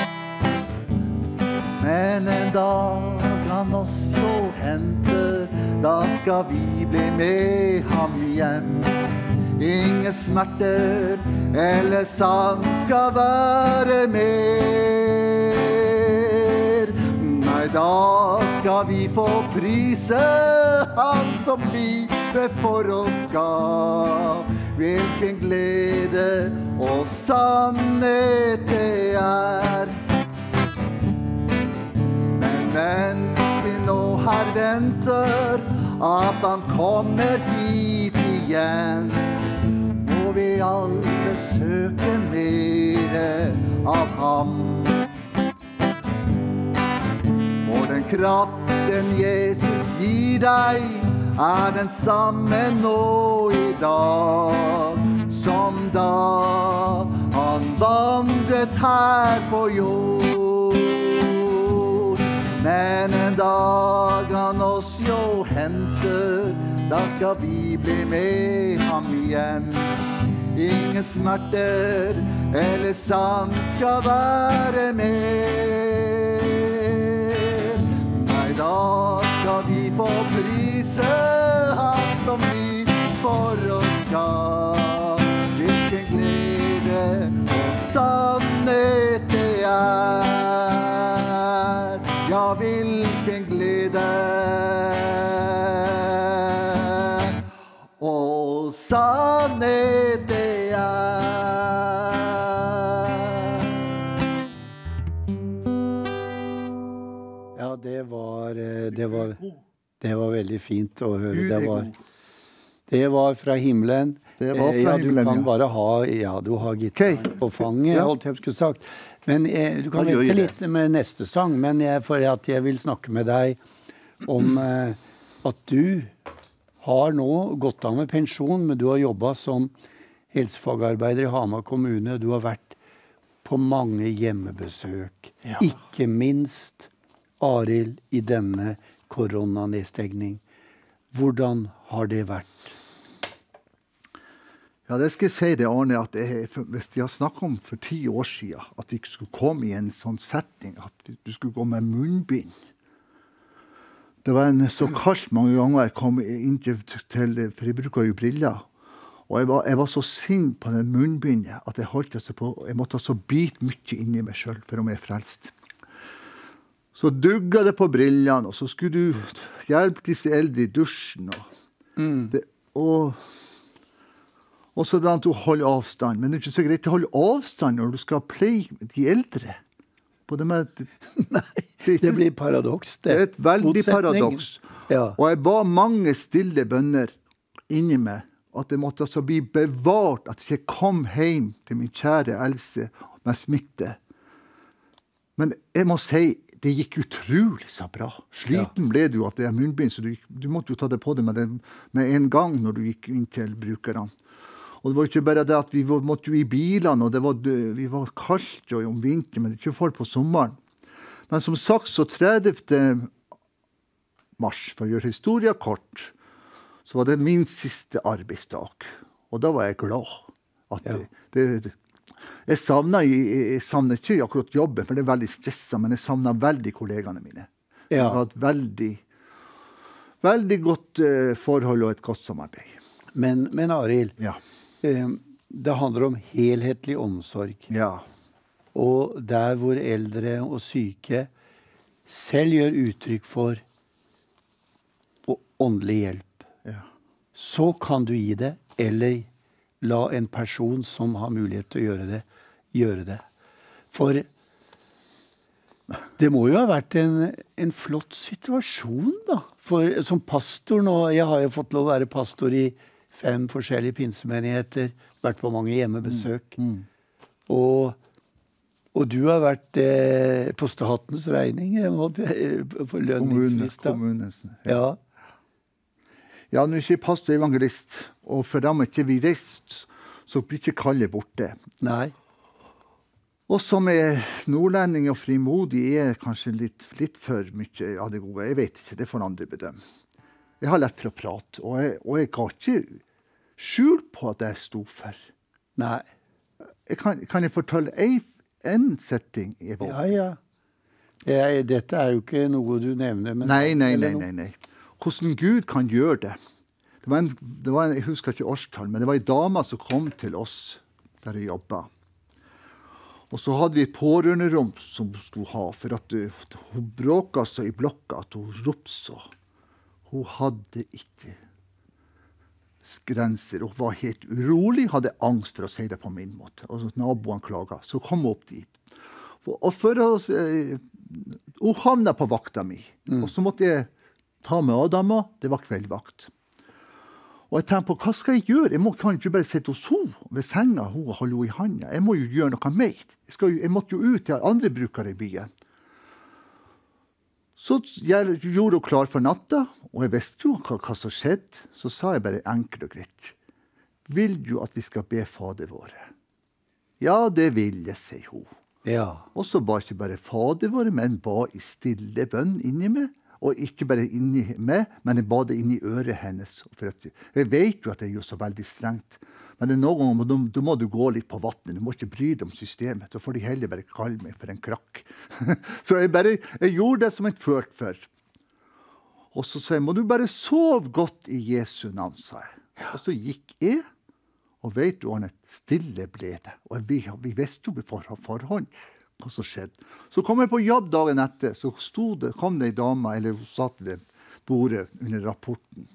Men en dag han oss jo henter, da skal vi bli med ham hjem. Ingen smerter eller savn skal være mer. Nei, da skal vi få prise han som livet for oss gav. Hvilken glede og sannhet det er. Men mens vi nå her venter at han kommer hit igjen, må vi alle søke mer av ham. For den kraften Jesus gir deg den samme nå i dag, som da han vandret her på jord. Men en dag han oss jo henter, da skal vi bli med ham hjem. Ingen smerter eller savn skal være mer. Nei, da skal vi få prise han som vi for oss gav. Hvilken glede og sannhet det er. Ja, hvilken glede og sannhet det er.
Ja, det var veldig fint å høre. Det var fra himmelen.
Det var fra himmelen,
du kan bare ha, du har gitaren på fanget, holdt jeg skulle sagt. Men du kan vente litt med neste sang, men for at jeg vil snakke med deg om at du har nå gått av med pensjon, men du har jobbet som helsefagarbeider i Hamar kommune. Du har vært på mange hjemmebesøk. Ja. Ikke minst, Arild, i denne koronanedstengning. Hvordan har det vært?
Ja, det skal jeg si det, Arne, at hvis de har snakket om for 10 år siden, at vi skulle komme i en sånn setning, at du skulle gå med munnbind. Det var en så kaldt mange ganger jeg kom inn til, for jeg bruker jo briller, og jeg var så sint på den munnbindet at jeg holdt seg på, jeg måtte så bite mye inni meg selv for om jeg er frelst. Så dugget det på brillene, og så skulle du hjelpe disse eldre i dusjen, og så da du holder avstand. Men det er ikke så greit å holde avstand når du skal pleie de eldre.
Nei, det blir paradoks.
Det er et veldig paradoks. Ja. Og jeg ba mange stille bønner inni meg, at det måtte altså bli bevart, at jeg ikke kom hjem til min kjære Else med smitte. Men jeg må si, det gikk utrolig så bra. Sliten ble du av det munnbind, så du måtte jo ta det på deg med en gang når du gikk inn til brukerne. Og det var ikke bare det at vi måtte jo i bilene, og vi var kaldt og om vinteren, men det er ikke folk på sommeren. Men som sagt, så 30. mars, for å gjøre historien kort, så var det min siste arbeidsdag. Og da var jeg glad. Jeg savner ikke akkurat jobben, for det er veldig stresset, men jeg savner veldig kollegene mine. Jeg har hatt veldig godt forhold og et godt samarbeid.
Men Arild, det handler om helhetlig omsorg.
Ja.
Og der hvor eldre og syke selv gjør uttrykk for åndelig hjelp, så kan du gi det, eller la en person som har mulighet til å gjøre det. For det må jo ha vært en flott situasjon da. For som pastor nå, jeg har jo fått lov å være pastor i 5 forskjellige pinsemenigheter, vært på mange hjemmebesøk. Og du har vært på statens regning, for lønningslista.
Kommunens. Ja, nå er ikke pastor evangelist, og for dem er ikke vi reist, så blir ikke kallet borte.
Nei.
Og som nordlending og frimodig kanskje litt for mye av det gode. Jeg vet ikke, det får andre bedømme. Jeg har lett for å prate, og jeg kan ikke skjul på at jeg sto for.
Nei.
Kan jeg fortelle en setting i boken?
Ja. Dette er jo ikke noe du nevner. Men
Nei. Hvordan Gud kan gjøre det. Jeg husker ikke årstall, men det var en dame som kom til oss der jeg jobbet. Og så hadde vi et pårørenderom som hun skulle ha, for at hun bråket så i blokka at hun ropte så. Hun hadde ikke grenser. Hun var helt urolig, hadde angst for å si det på min måte. Og så naboen klaget, så kom hun opp dit. Og for oss, hun havnet på vakta mi. Og så måtte jeg ta med Adama, det var kveldvakt. Og jeg tenkte på, hva skal jeg gjøre? Jeg kan ikke bare sitte hos henne ved senga, hun holder henne i handa. Jeg må jo gjøre noe mer. Jeg måtte jo ut til andre brukere i byen. Så jeg gjorde henne klar for natta, og jeg visste jo hva som skjedde. Så sa jeg bare enkelt og greit. Vil du at vi skal be Fader våre? Ja, det vil jeg, sier hun.
Ja.
Og så ba ikke bare Fader våre, men ba i stille bønn inni meg. Og ikke bare inni meg, men jeg ba det inni øret hennes. For jeg vet jo at det er jo så veldig strengt. Men det er noen ganger, da må du gå litt på vattnet. Du må ikke bry deg om systemet. Da får de heller bare kalle meg for en krakk. Så jeg gjorde det som jeg følte for. Og så sa jeg, må du bare sove godt i Jesu navn, sa jeg. Og så gikk jeg, og vet du, Arne, stille ble det. Og vi visste jo på forhånd hva som skjedde. Så kom jeg på jobb dagen etter, så kom det en dame, eller hun satt ved bordet under rapporten.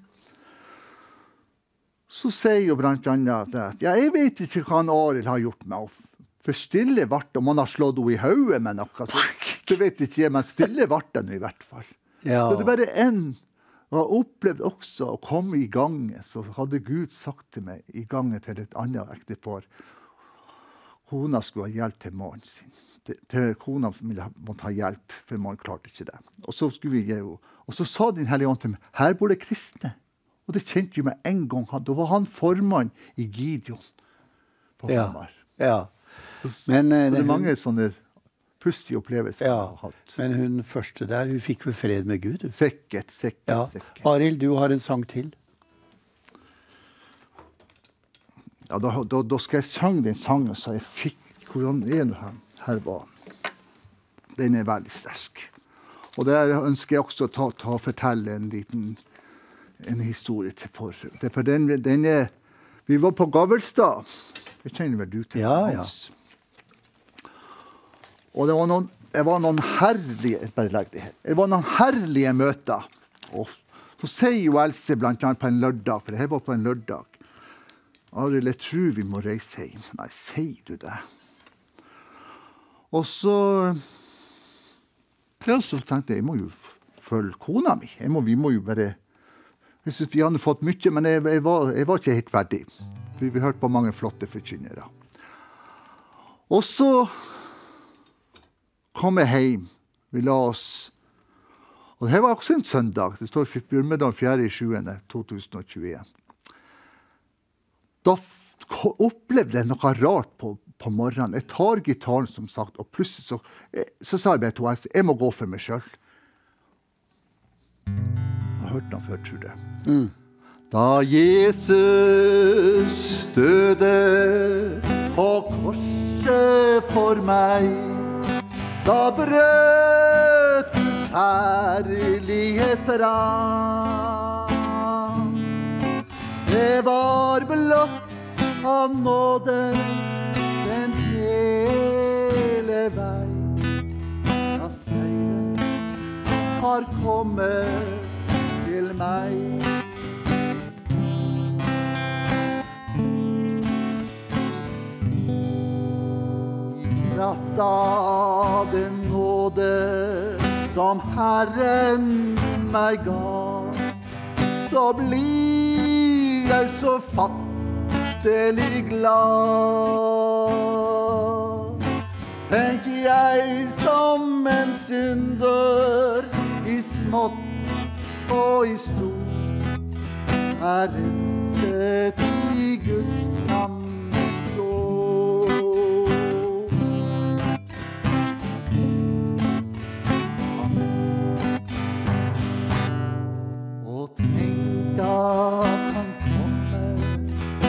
Så sier jo blant annet at jeg vet ikke hva Arild har gjort meg. For stille ble det, om han har slått henne i hodet med noe. Det vet ikke jeg, men stille ble det i hvert fall.
Ja.
Så det er bare en. Og jeg opplevde også å komme i gangen, så hadde Gud sagt til meg i gangen til et annet ektepar. Kona skulle ha hjelp til mannen sin. Kona måtte ha hjelp, for mannen klarte ikke det. Og så sa din Hellige Ånd til meg, her bor det kristne. Og det kjente jeg med en gang. Da var han formann i Gideon på Hamar.
Ja.
Men det er mange sånne pussige opplevelser jeg har hatt.
Men hun første der, hun fikk vel fred med Gud?
Sikkert.
Ja. Arild, du har en sang til.
Ja, da skal jeg sange den sangen så jeg fikk. Hvordan er det her var? Den er veldig sterk. Og der ønsker jeg også å fortelle en historie til for den er, vi var på Gavelstad. Det kjenner vel du til?
Ja.
Og det var noen herlige møter. Og så sier jo Else blant annet på en lørdag, for det her var på en lørdag. Arild, jeg tror vi må reise hjem. Nei, sier du det? Og så tenkte jeg må jo følge kona mi. Vi må jo bare... Jeg synes vi hadde fått mye, men jeg var ikke helt ferdig. Vi hørte på mange flotte forkynnere. Og så kom jeg hjem. Vi la oss... Og det her var også en søndag. Det står Burmedal 4.7.2021. Da opplevde jeg noe rart på morgenen. Jeg tar gitaren, som sagt, og plutselig så sa jeg bare til Else, jeg må gå for meg selv. Jeg har hørt den før, tror jeg. Da Jesus døde på korset for meg, da brøt Guds herlighet fram. Det var blott av nåde den hele vei. Da seieren har kommet til meg. I kraft av den nåde som Herren meg ga, så blir jeg så fattelig glad. Tenker jeg som en synder i smått og i stort, er renset i Guds navn blå. Og tenk at han kommer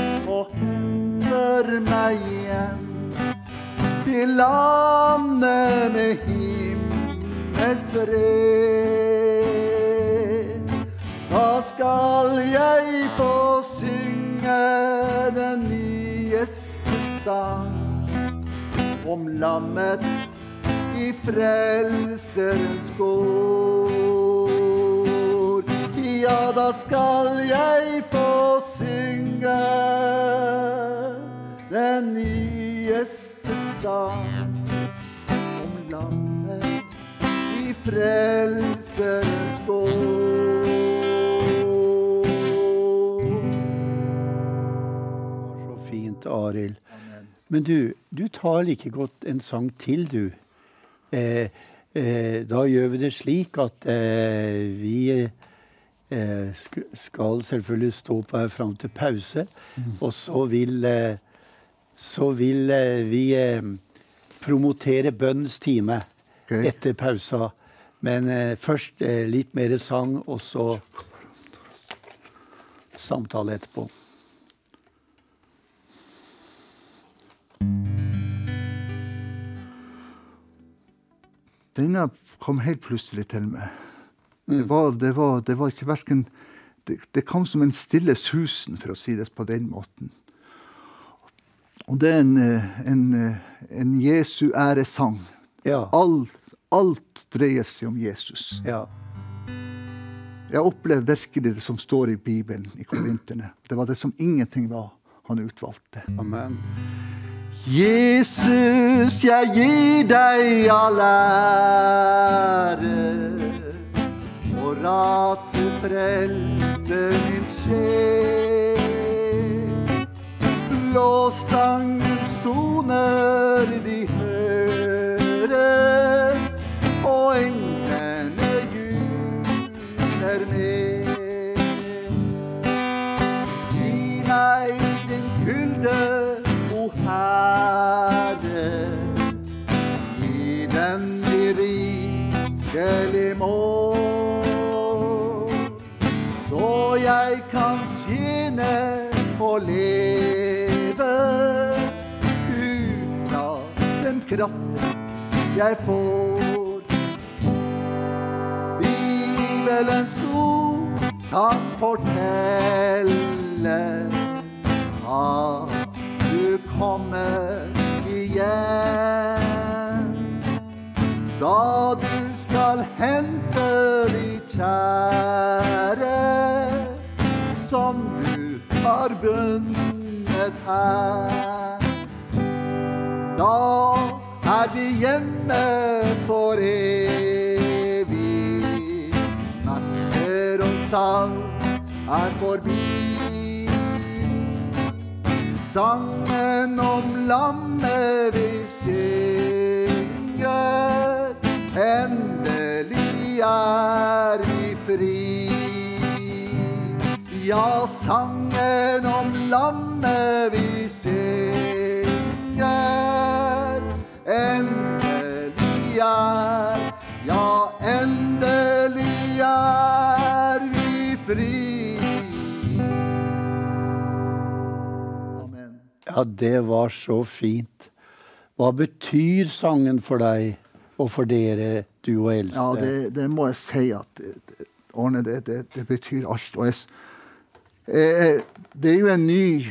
meg hjem til landet med himmels fred. Da skal jeg få synge den nyeste sang om lammet i frelserens gård. Ja, da skal jeg få synge den nyeste sang om lammet i frelserens gård.
Så fint, Arild. Men du tar like godt en sang til, du. Da gjør vi det slik at vi skal selvfølgelig stå på her frem til pause, og så vil vi promotere bønnens time etter pausa. Men først litt mer sang, og så samtale etterpå.
Denne kom helt plutselig til meg. Det var ikke hverken... Det kom som en stille susen, for å si det på den måten. Og det er en Jesu æresang.
Ja.
Alt dreier seg om Jesus.
Ja.
Jeg opplevde virkelig det som står i Bibelen, i Korinterne. Det var det som ingenting var han utvalgte.
Amen.
Jesus, jeg gir deg all ære for at du frelste min sjel. Lovsangens toner de høres, og englene jubler med. Gi meg din fylde, o Herre, gi den i rikelig mål, så jeg kan tjene og leve ut av den kraften jeg får. Bibelens ord kan fortelle at du kommer igjen, da du skal hente de kjære som du har vunnet her. Da er vi hjemme for evig, smerter og savn er forbi. Sangen om lammet vi synger, endelig er vi fri. Ja, sangen om lammet vi synger, endelig er vi fri.
Ja, det var så fint. Hva betyr sangen for deg og for dere, du og Else?
Ja, det må jeg si at Arne, det betyr alt. Og det er jo en ny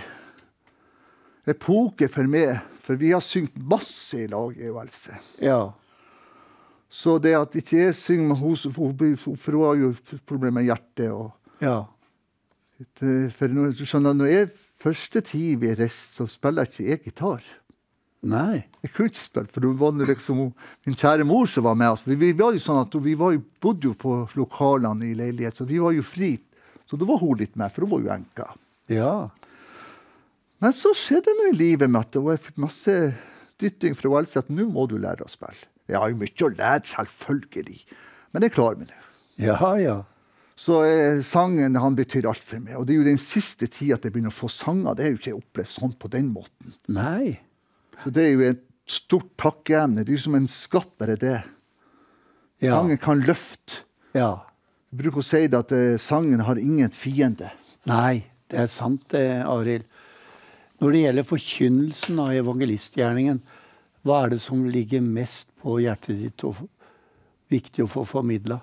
epoke for meg, for vi har syngt masse i lag, jeg og Else.
Ja.
Så det at ikke jeg synger med henne, for hun har jo problemer med hjertet. Og,
ja.
For du skjønner, når jeg første tid vi reiste, så spiller ikke jeg gitar.
Nei.
Jeg kunne ikke spille, for det var liksom min kjære mor som var med oss. Vi var jo sånn at bodde jo på lokalene i leilighet, så vi var jo fri. Så da var hun litt med, for hun var jo enka.
Ja.
Men så skjedde noe i livet med at det var masse dytting fra Else at nå må du lære å spille. Jeg har jo mye å lære, selvfølgelig. Men jeg klarer meg det.
Ja, ja.
Så sangen, han betyr alt for meg. Og det er jo den siste tiden at jeg begynner å få sanger. Det er jo ikke opplevd sånn på den måten.
Nei.
Så det er jo et stort takkeemne. Det er jo som en skatt, bare det. Ja. Sangen kan løfte.
Ja.
Jeg bruker å si det at sangen har ingen fiende.
Nei, det er sant, Arild. Når det gjelder forkynnelsen av evangelistgjerningen, hva er det som ligger mest på hjertet ditt og viktig å få formidlet?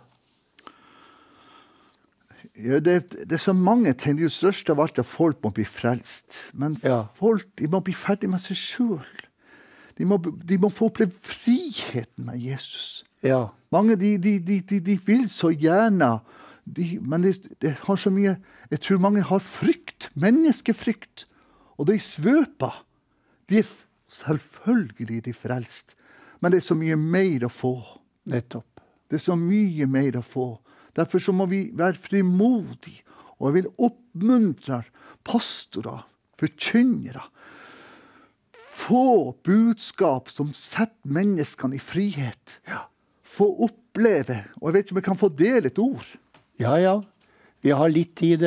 Ja, det er så mange ting. Det største av alt at folk må bli frelst. Men folk de må bli ferdig med seg selv. De må få oppleve friheten med Jesus.
Ja.
Mange de vil så gjerne, men det har så mye, jeg tror mange har frykt, menneskefrykt, og de svøper. De er selvfølgelig de frelst, men det er så mye mer å få.
Nettopp.
Det er så mye mer å få. Derfor så må vi være frimodige, og jeg vil oppmuntre pastorer, forkynnere, få budskap som setter menneskene i frihet. Få oppleve, og jeg vet ikke om jeg kan få dele et ord.
Ja. Vi har litt tid,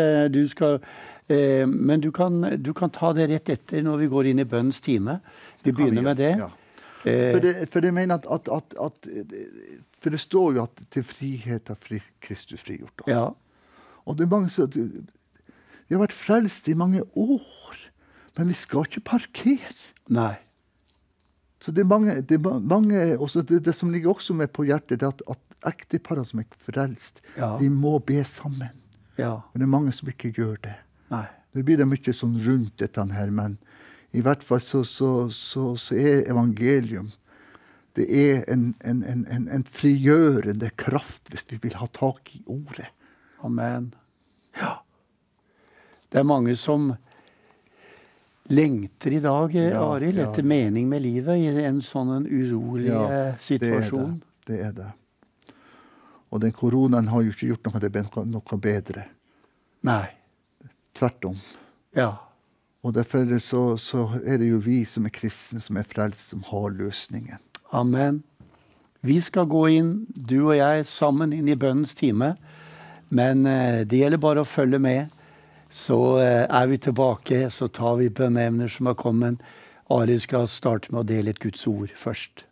men du kan ta det rett etter når vi går inn i bønnens time. Vi begynner med det.
Ja. For det mener at for det står jo at til frihet har Kristus frigjort oss.
Ja.
Og det er mange som vi har vært frelst i mange år, men vi skal ikke parkere.
Nei.
Så det er mange også det som ligger også med på hjertet, det at ekteparer som er frelst, de må be sammen.
Ja.
Men det er mange som ikke gjør det.
Nei.
Det blir det mye sånn rundt dette her, men i hvert fall så er evangelium, det er en frigjørende kraft hvis vi vil ha tak i ordet.
Amen. Ja. Det er mange som lengter i dag, Arild, etter mening med livet i en sånn urolig situasjon.
Det er det. Og den koronaen har jo ikke gjort noe bedre.
Nei.
Tvert om.
Ja.
Og derfor så er det jo vi som er kristne, som er frelst, som har løsningen.
Amen. Vi skal gå inn, du og jeg, sammen inn i bønnens time. Men det gjelder bare å følge med. Så er vi tilbake, så tar vi bønneemner som har kommet. Arild skal starte med å dele et Guds ord først.